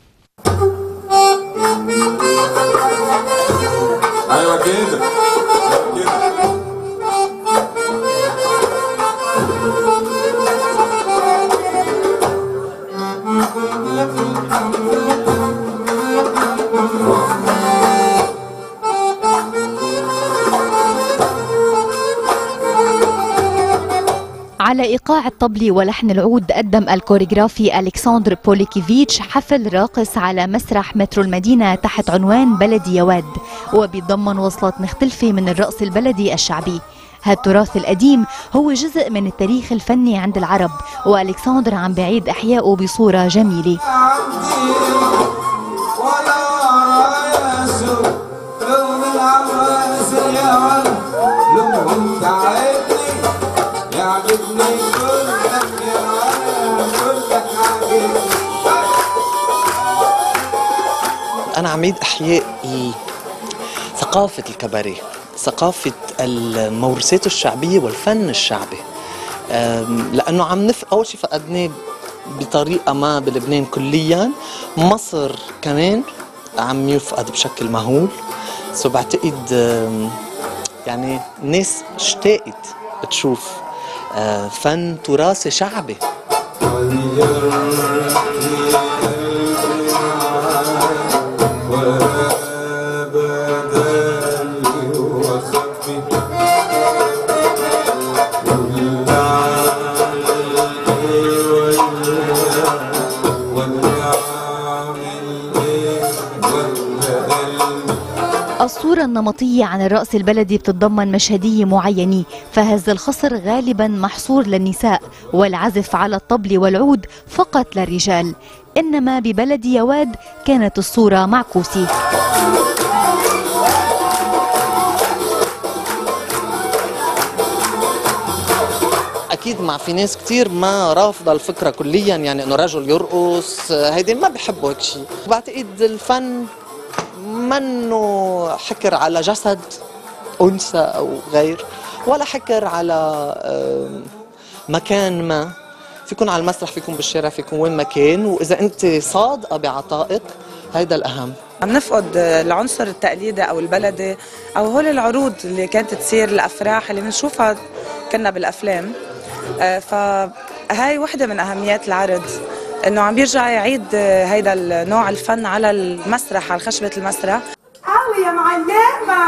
ايوه كده على إيقاع الطبل ولحن العود قدم الكوريغرافي ألكسندر بوليكيفيتش حفل راقص على مسرح مترو المدينة تحت عنوان بلدي يا واد، وبيتضمن وصلات مختلفة من الرقص البلدي الشعبي. هالتراث القديم هو جزء من التاريخ الفني عند العرب، وألكسندر عم بعيد إحيائه بصورة جميلة. أنا عميد إحياء ثقافة الكباريه، ثقافة الموروثات الشعبية والفن الشعبي، لأنه أول شيء فقدناه بطريقة ما بلبنان كليا، مصر كمان عم يفقد بشكل مهول. بعتقد يعني الناس اشتاقت تشوف فن تراثي شعبي. الصورة النمطية عن الرقص البلدي بتتضمن مشهدية معينة، فهز الخصر غالبا محصور للنساء والعزف على الطبل والعود فقط للرجال، إنما ببلدي يا واد كانت الصورة معكوسة. اكيد في ناس كثير ما رافضه الفكره كليا، يعني انه رجل يرقص هيدي ما بحبوا هيك شيء. بعتقد الفن منه حكر على جسد انثى او غير، ولا حكر على مكان ما، فيكون على المسرح، فيكون بالشارع، فيكون وين ما كان، واذا انت صادقه بعطائك هيدا الاهم. عم نفقد العنصر التقليدي او البلدي او هول العروض اللي كانت تصير الافراح اللي بنشوفها كنا بالافلام، فهاي وحده من اهميات العرض، انه عم بيرجع يعيد هيدا النوع الفن على المسرح، على خشبه المسرح. قوي يا معلمه.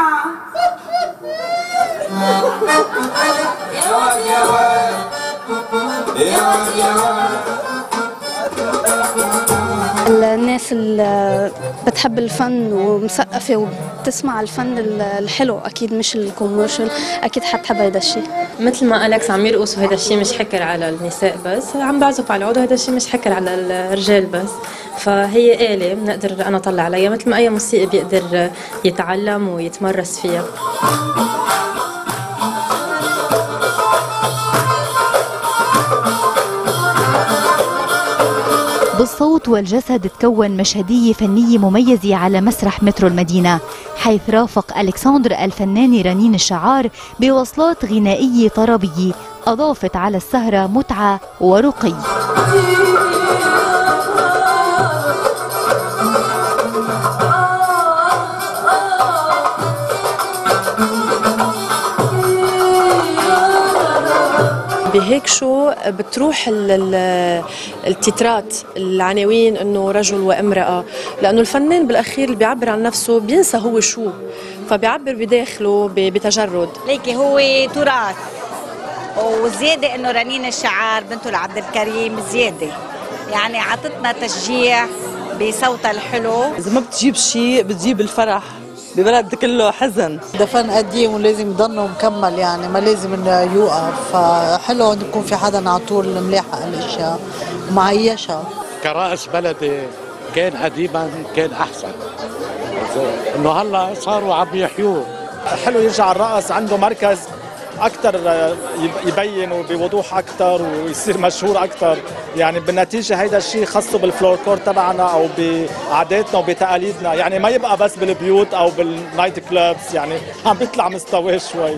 يا واد يا واد يا واد يا واد. الناس اللي بتحب الفن ومثقفه وبتسمع الفن الحلو اكيد مش الكوميرشال، اكيد حتحب هيدا الشيء. مثل ما أليكس عم يرقص وهذا الشيء مش حكر على النساء بس، عم بعزف على العود وهذا الشيء مش حكر على الرجال بس. فهي آلة بنقدر أنا أطلع عليها مثل ما أي موسيقي بيقدر يتعلم ويتمرس فيها. بالصوت والجسد تكون مشهدية فنية مميزة على مسرح مترو المدينة، حيث رافق ألكسندر الفنانة رنين الشعار بوصلات غنائية طربية أضافت على السهرة متعة ورقي. بهيك شو بتروح التترات العناوين انه رجل وامرأة، لانه الفنان بالاخير اللي بيعبر عن نفسه بينسى هو شو، فبيعبر بداخله بتجرد. ليكي هو تراث، وزيادة انه رنين الشعار بنته لعبد الكريم زيادة، يعني عطتنا تشجيع بصوتها الحلو. اذا ما بتجيب شيء بتجيب الفرح ببلد كله حزن. ده فن قديم ولازم يضل مكمل، يعني ما لازم انه يوقف، فحلو انه يكون في حدا على طول ملاحق الاشياء ومعيشها. كرأس بلدي كان قديما كان احسن، انه هلا صاروا عم يحيوه. حلو يرجع الرقص عنده مركز اكثر يبين بوضوح اكثر ويصير مشهور اكثر، يعني بالنتيجه هيدا الشيء خاصه بالفلوركور تبعنا او بعاداتنا وبتقاليدنا، يعني ما يبقى بس بالبيوت او بالنايت كلابس، يعني عم بيطلع مستواه شوي.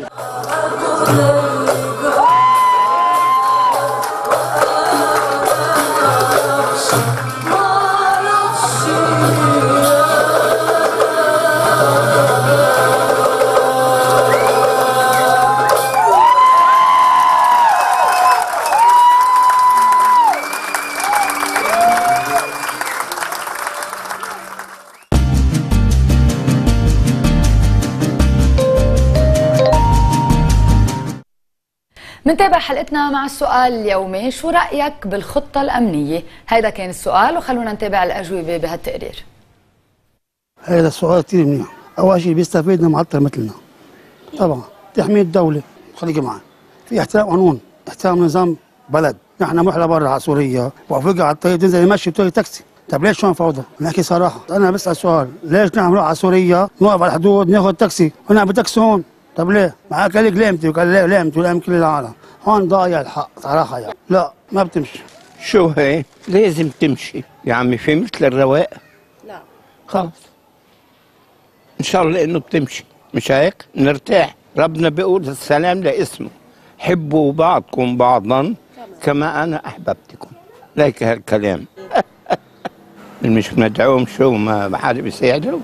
منتابع حلقتنا مع السؤال اليومي، شو رأيك بالخطة الأمنية؟ هيدا كان السؤال وخلونا نتابع الأجوبة بهالتقرير. هذا السؤال كثير منيح. أول شيء بيستفيدنا معطل مثلنا. طبعا تحمية الدولة، خليكي معي. في احترام قانون، احترام نظام بلد. نحن محلى برا على سوريا وافريقيا على الطريق تنزل يمشي بتوقي تاكسي. طيب ليش شلون فوضى؟ نحكي صراحة، أنا بسأل سؤال، ليش نحن نروح على سوريا نوقف على الحدود ناخذ تاكسي ونحن بتاكسي هون؟ طب ليه؟ معك قال لك لامتي وقال ليه لامتي ولام كل العالم. هون ضايع الحق صراحة يعني. لا ما بتمشي. شو هي؟ لازم تمشي يا عمي، في مثل الرواق؟ لا خلص ان شاء الله انه بتمشي، مش هيك؟ نرتاح. ربنا بيقول السلام لاسمه، حبوا بعضكم بعضا كما انا احببتكم. ليك هالكلام. مش ندعوهم شو ما حدا بيساعده؟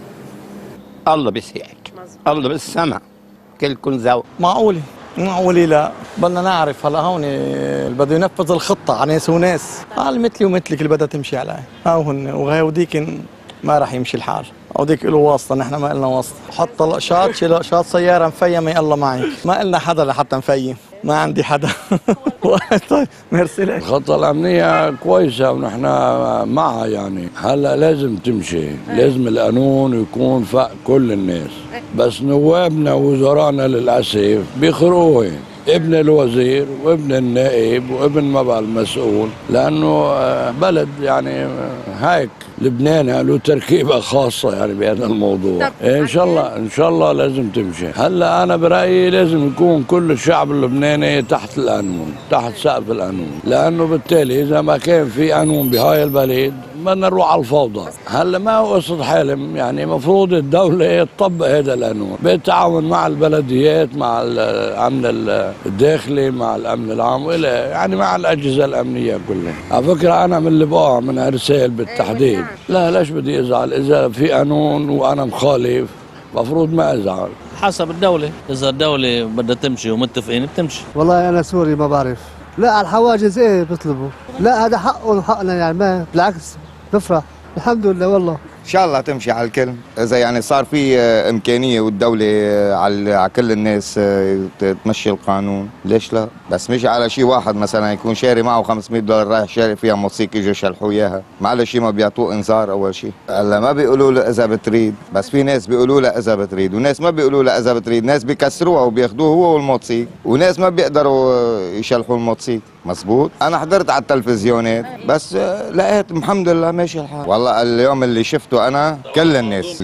الله بيساعد، الله بالسمع كلكم ذوق. معقولة لا، بدنا نعرف هلا هون اللي بده ينفذ الخطة على ناس وناس، قال مثلي ومثلك اللي بدها تمشي عليه، هن وهوديك ما راح يمشي الحال، هوديك له واسطة، نحن ما لنا واسطة، حط لقشات شيل لقشات سيارة مفيمة يلا معي، ما لنا حدا لحتى نفيم، ما عندي حدا. طيب ميرسي لك. الخطة الأمنية كويسة ونحن معها، يعني هلا لازم تمشي، لازم القانون يكون فوق كل الناس، بس نوابنا ووزرائنا للأسف بيخروه، ابن الوزير وابن النائب وابن ما بقى المسؤول، لأنه بلد يعني هيك لبنان له تركيبة خاصة يعني بهذا الموضوع. إن شاء الله لازم تمشي. هلا أنا برأيي لازم يكون كل الشعب اللبناني تحت القانون، تحت سقف القانون، لأنه بالتالي إذا ما كان في قانون بهاي البلد بدنا نروح على الفوضى. هلا ما هو قصة حلم، يعني مفروض الدولة تطبق هذا القانون بالتعاون مع البلديات، مع الأمن الداخلي، مع الأمن العام، وإلى يعني مع الأجهزة الأمنية كلها. على فكرة أنا من اللي بقع من أرسال بالتحديد. لا ليش بدي أزعل؟ إذا في قانون وأنا مخالف مفروض ما أزعل. حسب الدولة، إذا الدولة بدها تمشي ومتفقين بتمشي. والله أنا سوري ما بعرف. لا على الحواجز إيه بيطلبوا. لا هذا حقهم وحقنا، يعني ما بالعكس نفرح الحمد لله. والله ان شاء الله تمشي على الكل. اذا يعني صار في امكانيه والدوله على كل الناس تمشي القانون، ليش لا؟ بس مش على شيء واحد مثلا يكون شاري معه $500 رايح شاري فيها موسيقى يجوا يشلحوا اياها، معلش شيء ما بيعطوه انذار اول شيء. هلا ما بيقولوا له اذا بتريد، بس في ناس بيقولوا له اذا بتريد، وناس ما بيقولوا له اذا بتريد، ناس بيكسروها وبياخذوه هو والموتوسيكل، وناس ما بيقدروا يشلحوا الموتوسيكل، مزبوط؟ انا حضرت على التلفزيونات بس لقيت الحمد لله ماشي الحال. والله اليوم اللي شفته انا كل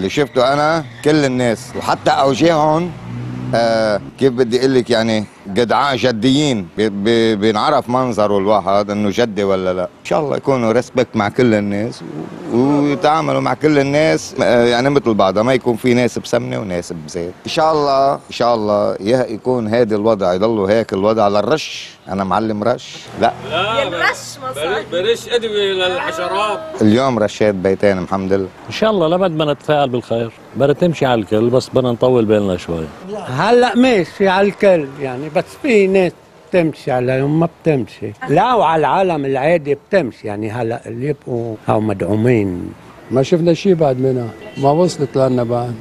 الناس وحتى اوجاعهم كيف بدي اقول لك يعني جدعان جديين، بينعرف منظره الواحد انه جدي ولا لا. ان شاء الله يكونوا ريسبكت مع كل الناس ويتعاملوا مع كل الناس يعني مثل بعضها، ما يكون في ناس بسمنه وناس بزيت. ان شاء الله يكون هذا الوضع يضلوا هيك الوضع للرش. انا معلم رش، لا الرش برش ادويه للحشرات. اليوم رشيت بيتين الحمد لله. ان شاء الله لابد ما نتفائل بالخير، بدها تمشي على الكل بس بدنا نطول بالنا شوي. هلا ماشي على الكل يعني، بس في ناس بتمشي عليهم ما بتمشي، لا وعلى العالم العادي بتمشي يعني. هلا اللي يبقوا او مدعومين ما شفنا شيء بعد منها، ما وصلت لنا بعد.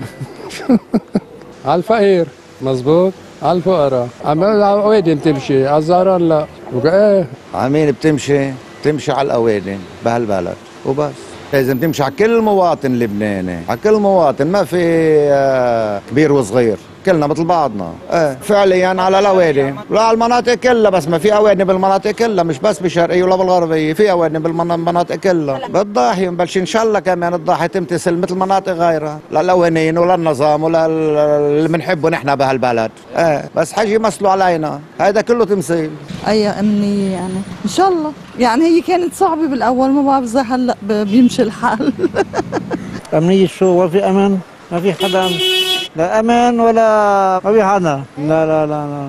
على الفقير مزبوط، على الفقراء، على الأوادم تمشي، على الزهران لا. ايه عمين بتمشي على الأوادم بهالبلد وبس. لازم تمشي على كل مواطن لبناني، على كل مواطن، ما في كبير وصغير، كلنا مثل بعضنا. فعليا على الاوادم، لا على المناطق كلها، بس ما في اوادم بالمناطق كلها، مش بس بالشرقيه ولا بالغربيه، في اوادم بالمناطق كلها. بالضاحيه بنبلش ان شاء الله كمان الضاحيه تمتثل مثل مناطق غيرها، للاوانين ولا النظام ولا اللي بنحبه نحن بهالبلد. بس حاجه يمثلوا علينا، هذا كله تمثيل. اي امنيه يعني ان شاء الله يعني. هي كانت صعبه بالاول، ما بعرف اذا هلا بيمشي الحال. امنيه شو؟ ما في امان، ما في حدا، لا امان ولا ما في حدا. لا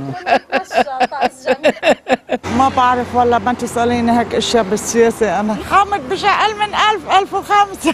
ما بعرف والله، ما تساليني هيك اشياء بالسياسه. انا حامد بشي اقل من 1000-1005.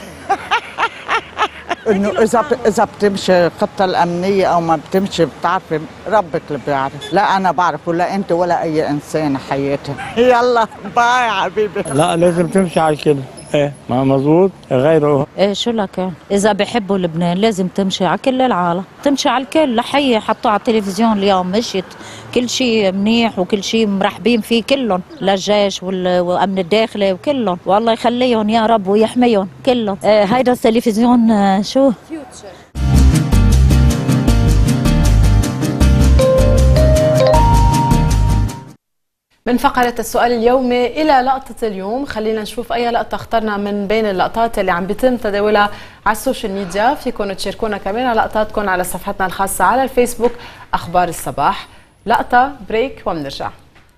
انه اذا بتمشي خطه الامنيه او ما بتمشي بتعرفي ربك اللي بيعرف. لا انا بعرف ولا انت ولا اي انسان حياتها. يلا باي حبيبي. لا لازم تمشي على الكل. ما مزبوط غيره. شو لك اذا بحبوا لبنان لازم تمشي على كل العالم، تمشي على الكل. لحية حطوا على التلفزيون اليوم مشيت كل شيء منيح وكل شيء مرحبين فيه كلهم، للجيش والامن الداخلي وكلهم، والله يخليهم يا رب ويحميهم كلهم. هيدا التلفزيون شو من فقرة السؤال اليومي إلى لقطة اليوم. خلينا نشوف أي لقطة اخترنا من بين اللقطات اللي عم بيتم تداولها على السوشيال ميديا. فيكم تشاركونا كمان على لقطاتكم على صفحتنا الخاصة على الفيسبوك أخبار الصباح. لقطة بريك ومنرجع.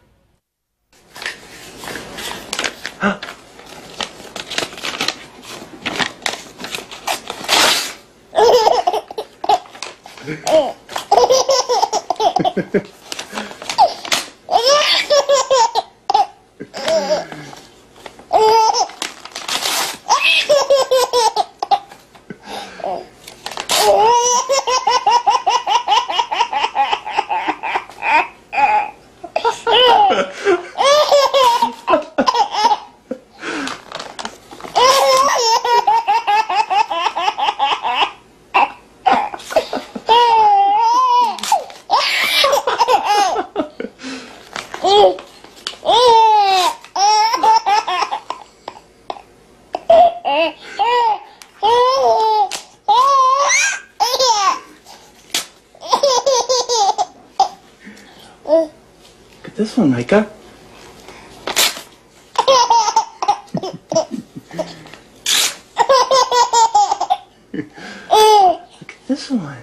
This one, Micah. Look at this one.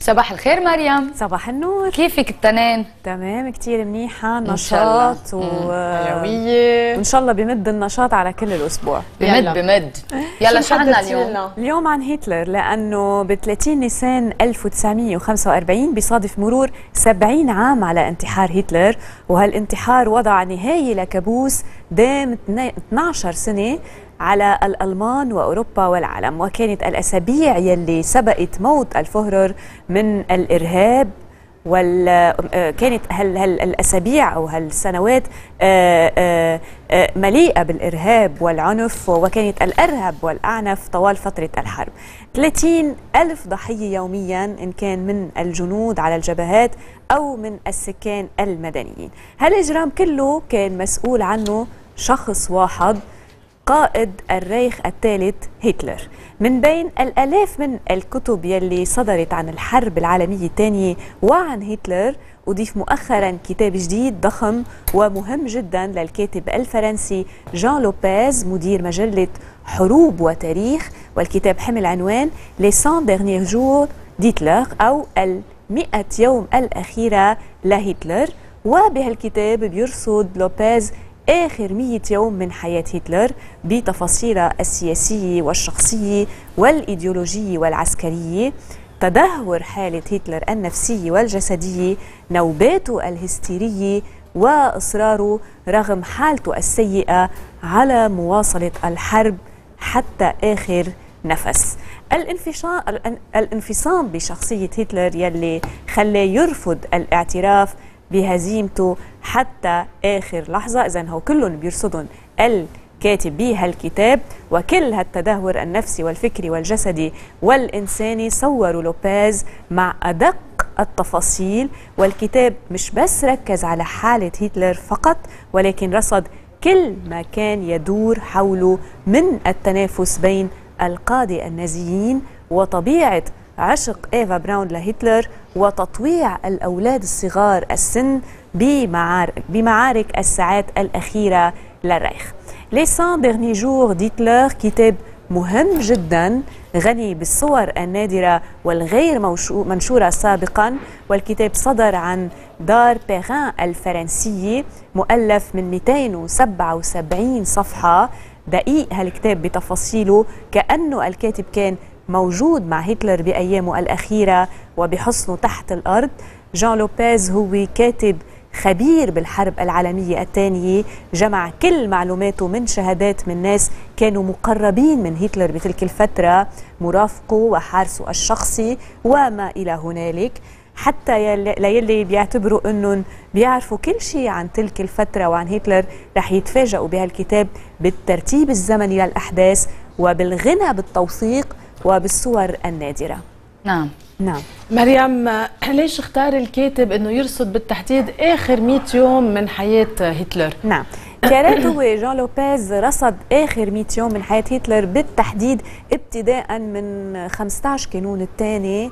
صباح الخير مريم. صباح النور. كيفك التنين؟ تمام كتير منيحة، نشاط حيوية وإن شاء الله بمد النشاط على كل الأسبوع. بمد يلا شو عنا اليوم؟ اليوم عن هتلر، لأنه ب 30 نيسان 1945 بيصادف مرور 70 عام على انتحار هتلر، وهالانتحار وضع نهاية لكابوس دام 12 سنة على الألمان وأوروبا والعالم، وكانت الأسابيع يلي سبقت موت الفهرر من الإرهاب كانت هالأسابيع أو هالسنوات مليئة بالإرهاب والعنف، وكانت الأرهب والأعنف طوال فترة الحرب. 30,000 ضحية يوميا إن كان من الجنود على الجبهات أو من السكان المدنيين. هالإجرام كله كان مسؤول عنه شخص واحد، قائد الريخ الثالث هتلر. من بين الآلاف من الكتب يلي صدرت عن الحرب العالمية الثانية وعن هتلر، أضيف مؤخرا كتاب جديد ضخم ومهم جدا للكاتب الفرنسي جان لوبيز مدير مجلة حروب وتاريخ، والكتاب حمل عنوان Les 100 derniers jours d'Hitler أو 100 يوم الأخيرة لهتلر. وبهالكتاب بيرصد لوبيز آخر 100 يوم من حياة هتلر بتفاصيلها السياسية والشخصية والإيديولوجية والعسكرية، تدهور حالة هتلر النفسية والجسدية، نوباته الهستيرية، وإصراره رغم حالته السيئة على مواصلة الحرب حتى آخر نفس. الانفصام بشخصية هتلر يلي خلاه يرفض الاعتراف بهزيمته حتى آخر لحظة. إذن هو كلهم بيرصدهم الكاتب بهالكتاب، وكل هالتدهور النفسي والفكري والجسدي والإنساني صوروا لوبيز مع أدق التفاصيل. والكتاب مش بس ركز على حالة هتلر فقط، ولكن رصد كل ما كان يدور حوله من التنافس بين القادة النازيين، وطبيعة عشق إيفا براون لهتلر، وتطويع الأولاد الصغار السن بمعارك الساعات الأخيرة للريخ. Les 100 derniers jours d'Hitler كتاب مهم جدا غني بالصور النادرة والغير منشورة سابقا، والكتاب صدر عن دار بيغان الفرنسية، مؤلف من 277 صفحة. دقيق هالكتاب بتفاصيله، كأنه الكاتب كان موجود مع هتلر بأيامه الأخيرة وبحصنه تحت الأرض. جان لوبيز هو كاتب خبير بالحرب العالمية الثانية، جمع كل معلوماته من شهادات من ناس كانوا مقربين من هتلر بتلك الفترة، مرافقه وحارسه الشخصي وما إلى هنالك، حتى ليلي بيعتبروا أنهم بيعرفوا كل شيء عن تلك الفترة وعن هتلر رح يتفاجئوا بهالكتاب بالترتيب الزمني للأحداث وبالغنى بالتوثيق وبالصور النادرة. نعم مريم، ليش اختار الكاتب انه يرصد بالتحديد اخر 100 يوم من حياة هتلر؟ نعم، كانت هو جان لوبيز رصد اخر 100 يوم من حياة هتلر بالتحديد ابتداء من 15 كانون الثاني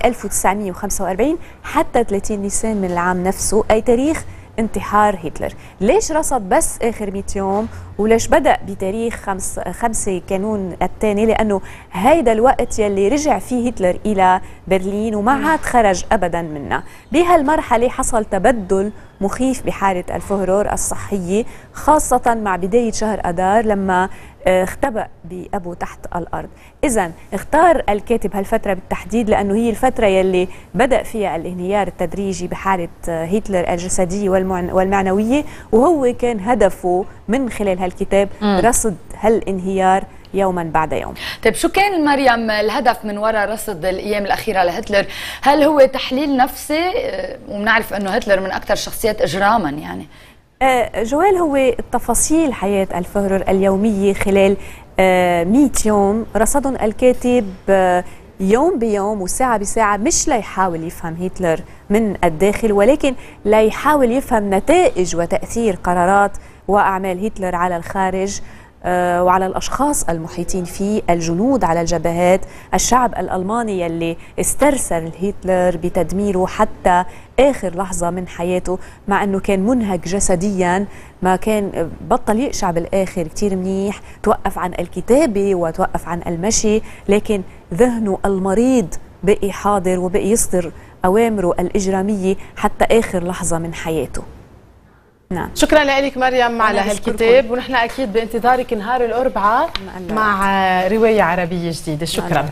1945 حتى 30 نيسان من العام نفسه، اي تاريخ انتحار هتلر. ليش رصد بس آخر 100 يوم؟ وليش بدأ بتاريخ 5 كانون الثاني؟ لأنه هيدا الوقت يلي رجع فيه هتلر إلى برلين وما عاد خرج أبدا منها. بهالمرحلة حصل تبدل مخيف بحالة الفهرر الصحية، خاصة مع بداية شهر أدار لما اختبأ بأبو تحت الأرض. إذن اختار الكاتب هالفترة بالتحديد لأنه هي الفترة يلي بدأ فيها الانهيار التدريجي بحالة هتلر الجسدية والمعنوية، وهو كان هدفه من خلال هالكتاب رصد هالانهيار يوما بعد يوم. طيب شو كان مريم الهدف من وراء رصد الأيام الأخيرة لهتلر؟ هل هو تحليل نفسي؟ وبنعرف أنه هتلر من أكثر الشخصيات إجراما يعني. جوال هو تفاصيل حياة الفهرر اليومية خلال 100 يوم رصدهم الكاتب يوم بيوم وساعة بساعة، مش ليحاول يفهم هتلر من الداخل، ولكن ليحاول يفهم نتائج وتأثير قرارات وأعمال هتلر على الخارج وعلى الأشخاص المحيطين فيه، الجنود على الجبهات، الشعب الألماني يلي استرسل هتلر بتدميره حتى آخر لحظة من حياته، مع أنه كان منهك جسديا، ما كان بطل يقشع بالآخر كتير منيح، توقف عن الكتابة وتوقف عن المشي، لكن ذهنه المريض بقي حاضر وبقي يصدر أوامره الإجرامية حتى آخر لحظة من حياته. نعم. شكرا لك مريم على هالكتاب، ونحن أكيد بانتظارك نهار الأربعاء مع رواية عربية جديدة. شكرا.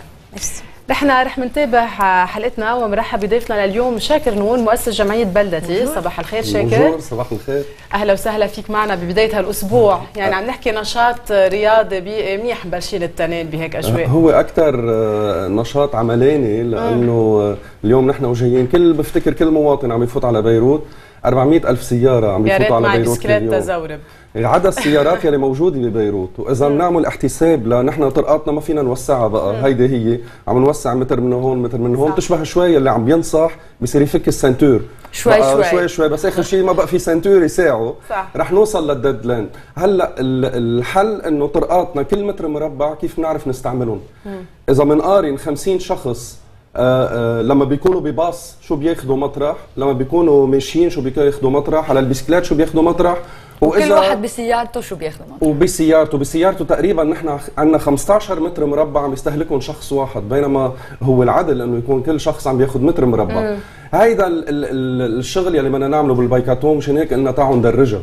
نحن رح نتابع حلقتنا ومرحب بضيفنا لليوم شاكر نون مؤسس جمعية بلدتي. صباح الخير شاكر. صباح الخير. اهلا وسهلا فيك معنا ببداية هالاسبوع. يعني عم نحكي نشاط رياضي منيح مبلشين التنين بهيك اجواء. هو اكثر نشاط عملاني لانه اليوم نحن وجايين بفتكر كل مواطن عم يفوت على بيروت 400,000 سيارة عم يفوتوا على بيروت كل يوم. تزورب عدد السيارات يلي موجوده ببيروت، واذا بنعمل احتساب لنحن طرقاتنا ما فينا نوسعها بقى، هيدي هي عم نوسع متر من هون متر من هون، تشبه شوي اللي عم بينصح بصير يفك السنتور شوي بس اخر شيء ما بقى في سنتور يساعه، رح نوصل للديدلاين. هلا الحل انه طرقاتنا كل متر مربع كيف بنعرف نستعملهم. اذا بنقارن 50 شخص لما بيكونوا بباص شو بياخذوا مطرح، لما بيكونوا ماشيين شو بياخذوا مطرح، على البسكليت شو بياخذوا مطرح، وكل واحد بسيارته شو بياخذوا مطرح. وبسيارته تقريبا نحن عندنا 15 متر مربع عم يستهلكهم شخص واحد، بينما هو العدل انه يكون كل شخص عم ياخذ متر مربع. هيدا الشغل يلي بدنا نعمله بالبايكاتون، مشان هيك قلنا تعالوا ندرجها.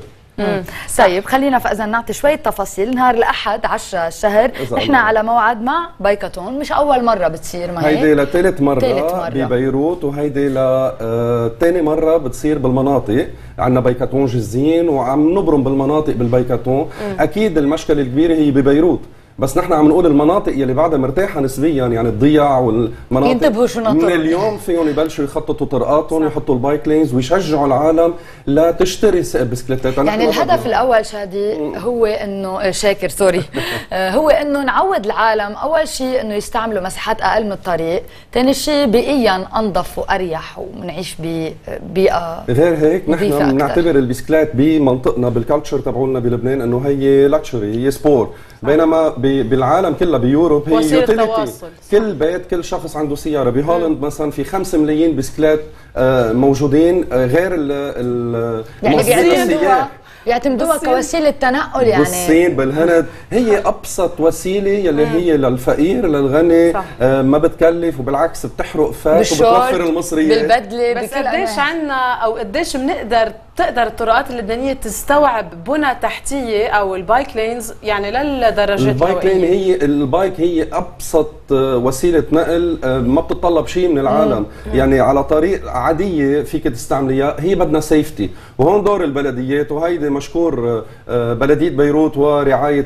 طيب خلينا فاذا نعطي شويه تفاصيل. نهار الاحد 10 الشهر نحن على موعد مع بايكاتون، مش اول مره بتصير، ما هيك؟ هيدي لثالث مرة ببيروت، وهيدي لثاني مرة بتصير بالمناطق. عندنا بايكاتون جزين وعم نبرم بالمناطق بالبايكاتون. اكيد المشكلة الكبيرة هي ببيروت، بس نحن عم نقول المناطق يلي بعدها مرتاحه نسبيا، يعني الضياع والمناطق ينتبهوا شو ناطر من اليوم فيهم يبلشوا يخططوا طرقاتهم ويحطوا البايك لينز ويشجعوا العالم لتشتري بسكليتات. يعني الهدف الاول شادي هو انه شاكر سوري هو انه نعود العالم اول شيء انه يستعملوا مساحات اقل من الطريق، ثاني شيء بيئيا انظف واريح وبنعيش ببيئه. غير هيك نحن بنعتبر البسكليت بمنطقنا بالكالتشر تبعولنا بلبنان انه هي لاكشري، هي سبور، بينما بالعالم كله بيوروب هي يوتيليتي. كل بيت كل شخص عنده سياره. بهولند مثلا في 5 ملايين بسكليت موجودين، غير يعني يعتمدوها كوسيله تنقل. يعني بالصين بالهند هي ابسط وسيله يلي هي للفقير للغني، ما بتكلف وبالعكس بتحرق فات وبتوفر المصريات بالبدله. بس قديش عندنا او قديش بتقدر الطرقات اللبنانيه تستوعب بنى تحتيه او البايك لينز، يعني للدرجات الهوائيه؟ البايك هي ابسط وسيله نقل، ما بتتطلب شيء من العالم. يعني على طريق عاديه فيك تستعمليها، هي بدنا سيفتي، وهون دور البلديات. وهيدي مشكور بلديه بيروت ورعايه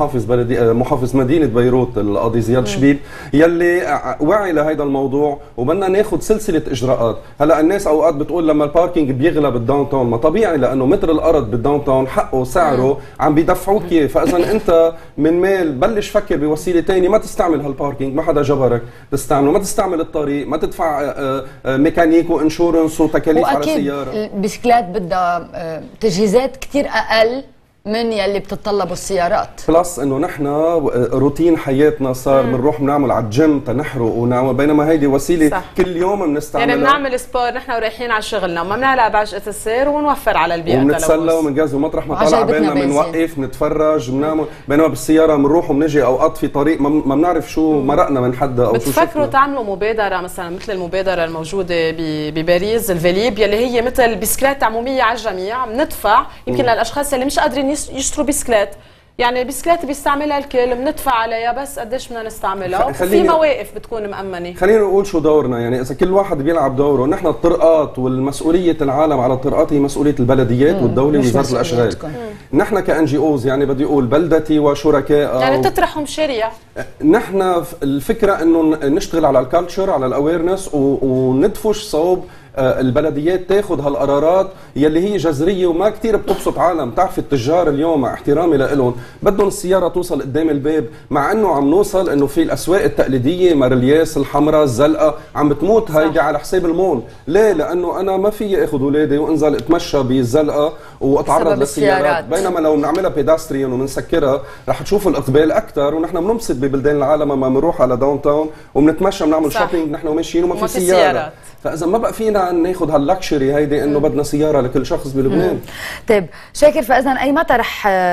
محافظ مدينه بيروت القاضي زياد شبيب يلي وعي لهيدا الموضوع، وبدنا ناخذ سلسله اجراءات. هلا الناس اوقات بتقول لما الباركينج بيغلى بالداون تاون، ما طبيعي لانه متر الارض بالداون تاون حقه سعره عم بيدفعوك اياه، فاذا انت من مال بلش فكر بوسيله ثانيه ما تستعمل هالباركينج، ما حدا جبرك تستعمله، ما تستعمل الطريق، ما تدفع ميكانيك وانشورنس وتكاليف على سياره. البسكليت بدها تجهيزات كثير اقل من يلي بتتطلبوا السيارات. بلس انه نحن روتين حياتنا صار بنروح بنعمل على الجيم تنحرق ونعمل، بينما هيدي وسيله صح. كل يوم بنستعملها. يعني بنعمل سبور نحن ورايحين على شغلنا، وما بنعلق بعجقه السير ونوفر على البيئه وبنتسلى وبنجهز مطرح ما طلع بالنا بنوقف بنتفرج بنعمل، بينما بالسياره بنروح وبنجي اوقات في طريق ما بنعرف شو مرقنا من حدا او شو شفنا. بتفكروا تعملوا مبادره مثلا مثل المبادره الموجوده بباريس الفيليب يلي هي مثل بسكليت عموميه على الجميع، بندفع يمكن للاشخاص اللي مش قادرين يشتروا بسكليت، يعني البسكليت بيستعملها الكل بندفع عليها، بس قديش بدنا نستعملها وفي مواقف بتكون مأمنه. خلينا نقول شو دورنا، يعني اذا كل واحد بيلعب دوره، نحن الطرقات والمسؤوليه العالم على الطرقات هي مسؤوليه البلديات والدوله ووزاره الاشغال. نحن كان جي اوز يعني بدي اقول بلدتي وشركاء يعني تطرحوا مشاريع. نحن الفكره انه نشتغل على الكالتشر على الاويرنس وندفش صوب البلديات تاخذ هالقرارات يلي هي جذريه وما كثير بتبسط عالم. بتعرف التجار اليوم مع احترامي لهم بدهم السياره توصل قدام الباب، مع انه عم نوصل انه في الاسواق التقليديه مارلياس الحمراء الزلقه عم بتموت هيدي على حساب المول. ليه؟ لانه انا ما في اخذ اولادي وانزل اتمشى بالزلقه واتعرض للسيارات، بينما لو بنعملها بيداستريان وبنسكرها رح تشوفوا الاقبال اكثر. ونحن بننبسط ببلدان العالم لما بنروح على داون تاون وبنتمشى بنعمل شوبينج نحن وماشيين وما في سياره. فاذا ما بقى فينا ناخذ هاللكشري هيدي انه بدنا سياره لكل شخص بلبنان. طيب شاكر، فاذا اي متى رح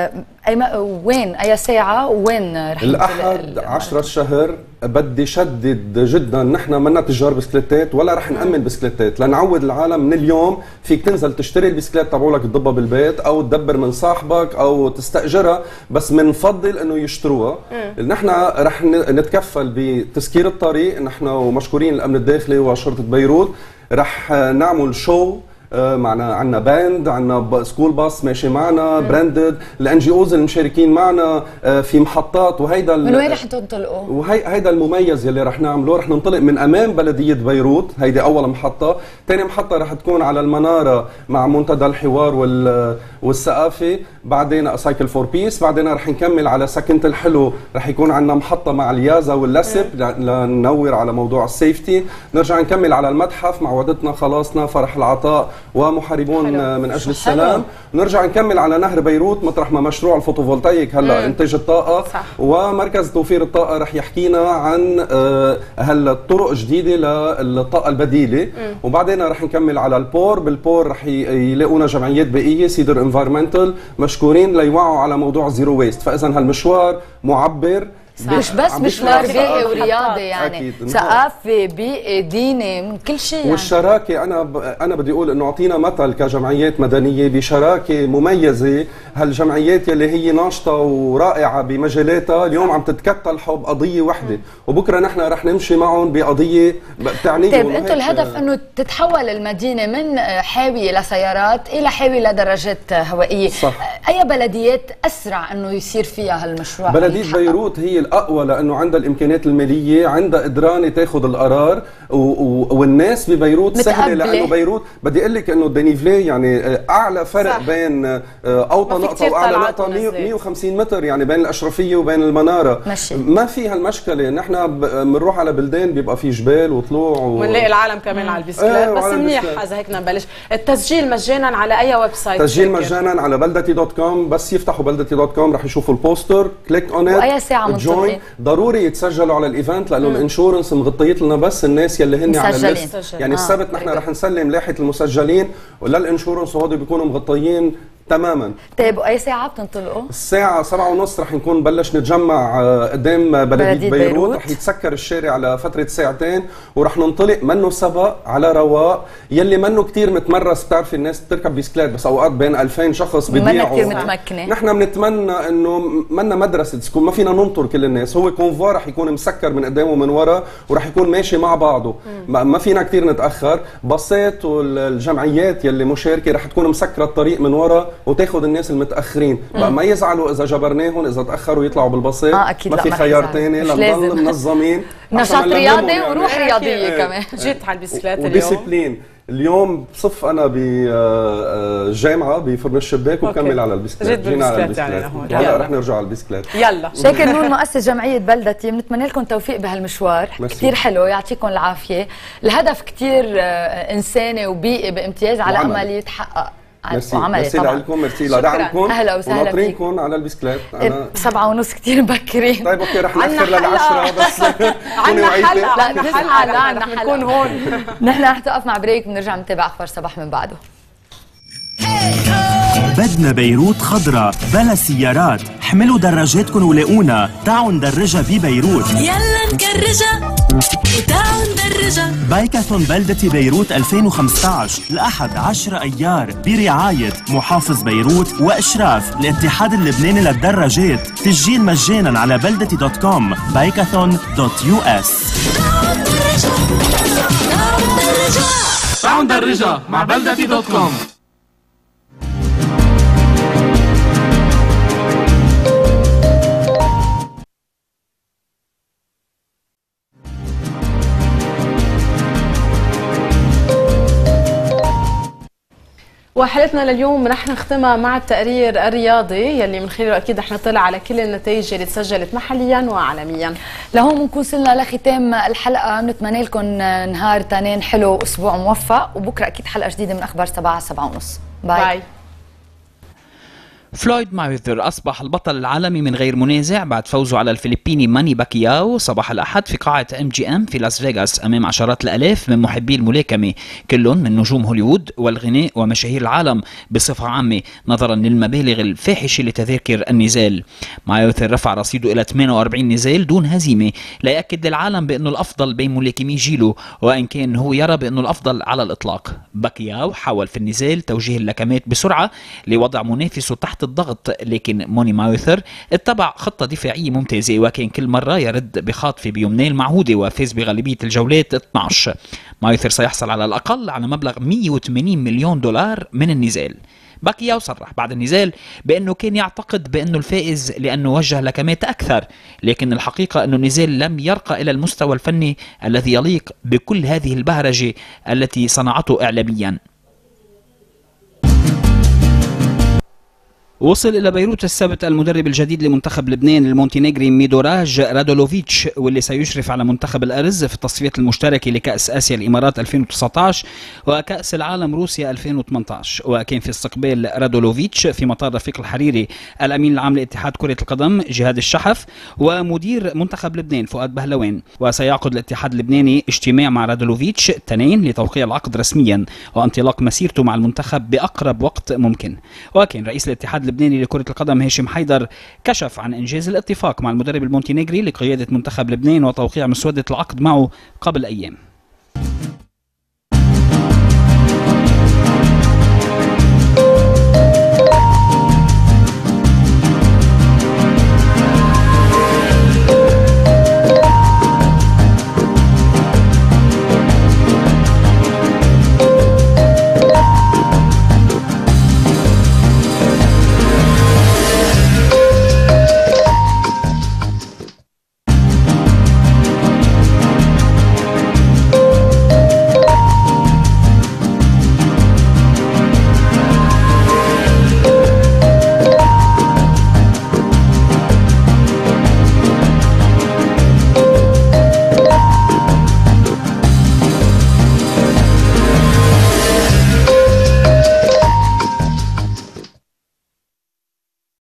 وين اي ساعه وين رح الاحد 10 الشهر. بدي شدد جدا، نحن منا تجار بسكليتات ولا رح نأمن بسكليتات، لنعود العالم من اليوم فيك تنزل تشتري البسكليت تبعولك تضبها بالبيت او تدبر من صاحبك او تستاجرها، بس منفضل انه يشتروها. نحن رح نتكفل بتسكير الطريق، نحن ومشكورين الامن الداخلي وشرطه بيروت، رح نعمل شو معنا، عندنا باند، عندنا سكول باص ماشي معنا براندد، الان جي اوز المشاركين معنا في محطات. وهيدا من وين رح تنطلقوا؟ وهيدا المميز يلي رح نعمله، رح ننطلق من امام بلديه بيروت، هيدي اول محطه. ثاني محطه رح تكون على المناره مع منتدى الحوار والثقافه، بعدين سايكل فور بيس، بعدين رح نكمل على سكنة الحلو، رح يكون عندنا محطه مع اليازا واللسب لننور على موضوع السيفتي، نرجع نكمل على المتحف مع وعدتنا خلاصنا فرح العطاء ومحاربون من اجل السلام، نرجع نكمل على نهر بيروت مطرح ما مشروع الفوتوفولتايك هلا انتاج الطاقه صح. ومركز توفير الطاقه رح يحكينا عن هلا طرق جديده للطاقه البديله، وبعدين رح نكمل على البور. بالبور رح يلاقونا جمعيات بيئيه سيدر انفايرمنتال مشكورين ليوعوا على موضوع زيرو ويست. فاذا هالمشوار معبر، مش بس مشوار بيئي ورياضي، يعني ثقافي بيئي ديني من كل شيء يعني. والشراكه انا بدي اقول انه اعطينا مثل كجمعيات مدنيه بشراكه مميزه. هالجمعيات يلي هي ناشطه ورائعه بمجالاتها اليوم عم تتكتل حب قضيه وحده، وبكره نحن رح نمشي معهم بقضيه بتعنيهم. طيب انتم الهدف انه تتحول المدينه من حاويه لسيارات الى حاويه لدراجات هوائيه صح. اي بلديات اسرع انه يصير فيها هالمشروع؟ بلديه بيروت هي الأقوى لأنه عندها الإمكانيات المالية، عندها قدرانة تاخذ القرار، والناس ببيروت سهلة لأنه بيروت بدي أقول لك إنه الدنيفلي يعني أعلى فرق صح. بين أوطى نقطة وأعلى نقطة 150 متر يعني بين الأشرفية وبين المنارة ماشي. ما في هالمشكلة، نحن بنروح على بلدان بيبقى في جبال وطلوع ونلاقي العالم كمان على البسكليت بس منيح. إذا هيك نبلش التسجيل مجانا على أي ويب سايت؟ تسجيل مجانا على بلدتي.com، بس يفتحوا بلدتي.com رح يشوفوا البوستر، كليك أون إت. وأي ساعة ضروري يتسجلوا على الايفنت لانه الانشورنس مغطيت لنا بس الناس يلي هن على الليست، يعني السبت نحن رح نسلم لائحه المسجلين وللانشورنس وهودي بيكونوا مغطيين تماما. طيب واي ساعه بتنطلقوا؟ الساعه 7:30 رح نكون نبلش نتجمع قدام بلديه بيروت، رح يتسكر الشارع لفتره ساعتين ورح ننطلق منه سبق على رواق يلي منه كثير متمرس. بتعرفي الناس بتركب بسكليت بس اوقات بين 2000 شخص بيضيعوا، منا كثير متمكنه. نحن بنتمنى انه منا مدرسه تكون، ما فينا ننطر كل الناس، هو كونفوا رح يكون مسكر من قدام ومن ورا ورح يكون ماشي مع بعضه، ما فينا كثير نتاخر. بسيط والجمعيات يلي مشاركه رح تكون مسكره الطريق من ورا وتاخذ الناس المتاخرين، بقى ما يزعلوا اذا جبرناهم، اذا تاخروا يطلعوا بالبسيط أكيد ما في خيار ثاني، لنضل منظمين. نشاط رياضي وروح رياضيه كمان. جيت على البسكليت اليوم وديسيبلين. اليوم بصف انا بالجامعه بفرن الشباك وبكمل على البسكليت. جينا على البسكليت هلا رح نرجع على البسكليت. يلا شاكر نور مؤسس جمعيه بلدتي، بنتمنى لكم توفيق بهالمشوار كثير حلو، يعطيكم العافيه. الهدف كثير انساني وبيئي بامتياز، على امل يتحقق. ميرسي لكم، ميرسي لدعمكم، اهلا وسهلا وناطرينكم على البسكليت. 7:30 كثير مبكرين. طيب اوكي رح نأخر لل10 بس عندنا حلقه رح نكون هون. نحن رح توقف مع بريك، بنرجع نتابع اخبار صباح من بعده. بدنا بيروت خضرة بلا سيارات، حملوا دراجاتكم ولاقونا، تعالوا ندرجها ببيروت. يلا نكرجها وتعالوا ندرجها. بايكاثون بلدتي بيروت 2015 الأحد 10 أيار برعاية محافظ بيروت وإشراف الاتحاد اللبناني للدراجات. تسجيل مجانا على بلدتي.com بايكاثون.us. تعالوا ندرجها مع بلدتي.com. وحلقتنا لليوم رح نختمها مع التقرير الرياضي يلي من خلاله اكيد رح نطلع على كل النتائج اللي تسجلت محليا وعالميا. لهون بنكون وصلنا لختام الحلقه، بنتمنى لكم نهار تنين حلو واسبوع موفق، وبكره اكيد حلقه جديده من اخبار صباح 7:30. باي. فلويد مايوذر أصبح البطل العالمي من غير منازع بعد فوزه على الفلبيني ماني باكياو صباح الأحد في قاعة MGM في لاس فيغاس أمام عشرات الآلاف من محبي الملاكمة كلهم من نجوم هوليوود والغناء ومشاهير العالم بصفة عامة نظرا للمبالغ الفاحشة لتذاكر النزال. مايوذر رفع رصيده إلى 48 نزال دون هزيمة ليأكد للعالم بأنه الأفضل بين ملاكمي جيله وإن كان هو يرى بأنه الأفضل على الإطلاق. باكياو حاول في النزال توجيه اللكمات بسرعة لوضع منافسه تحت الضغط لكن موني مايوذر اتبع خطة دفاعية ممتازة وكان كل مرة يرد بخاطفة بيمناه المعهودة وفاز بغالبية الجولات 12. مايوذر سيحصل على الأقل على مبلغ 180 مليون دولار من النزال. باكياو صرح بعد النزال بأنه كان يعتقد بأنه الفائز لأنه وجه لكمات أكثر لكن الحقيقة أنه النزال لم يرقى إلى المستوى الفني الذي يليق بكل هذه البهرجة التي صنعته إعلاميا. وصل إلى بيروت السبت المدرب الجديد لمنتخب لبنان المونتينيغري ميدوراج رادولوفيتش واللي سيشرف على منتخب الأرز في التصفيات المشتركة لكأس آسيا الإمارات 2019 وكأس العالم روسيا 2018. وكان في استقبال رادولوفيتش في مطار رفيق الحريري الأمين العام لاتحاد كرة القدم جهاد الشحف ومدير منتخب لبنان فؤاد بهلوان. وسيعقد الاتحاد اللبناني اجتماع مع رادولوفيتش التنين لتوقيع العقد رسميا وانطلاق مسيرته مع المنتخب بأقرب وقت ممكن. وكان رئيس الاتحاد اللبناني لكرة القدم هاشم حيدر كشف عن إنجاز الاتفاق مع المدرب المونتينيغري لقيادة منتخب لبنان وتوقيع مسودة العقد معه قبل أيام.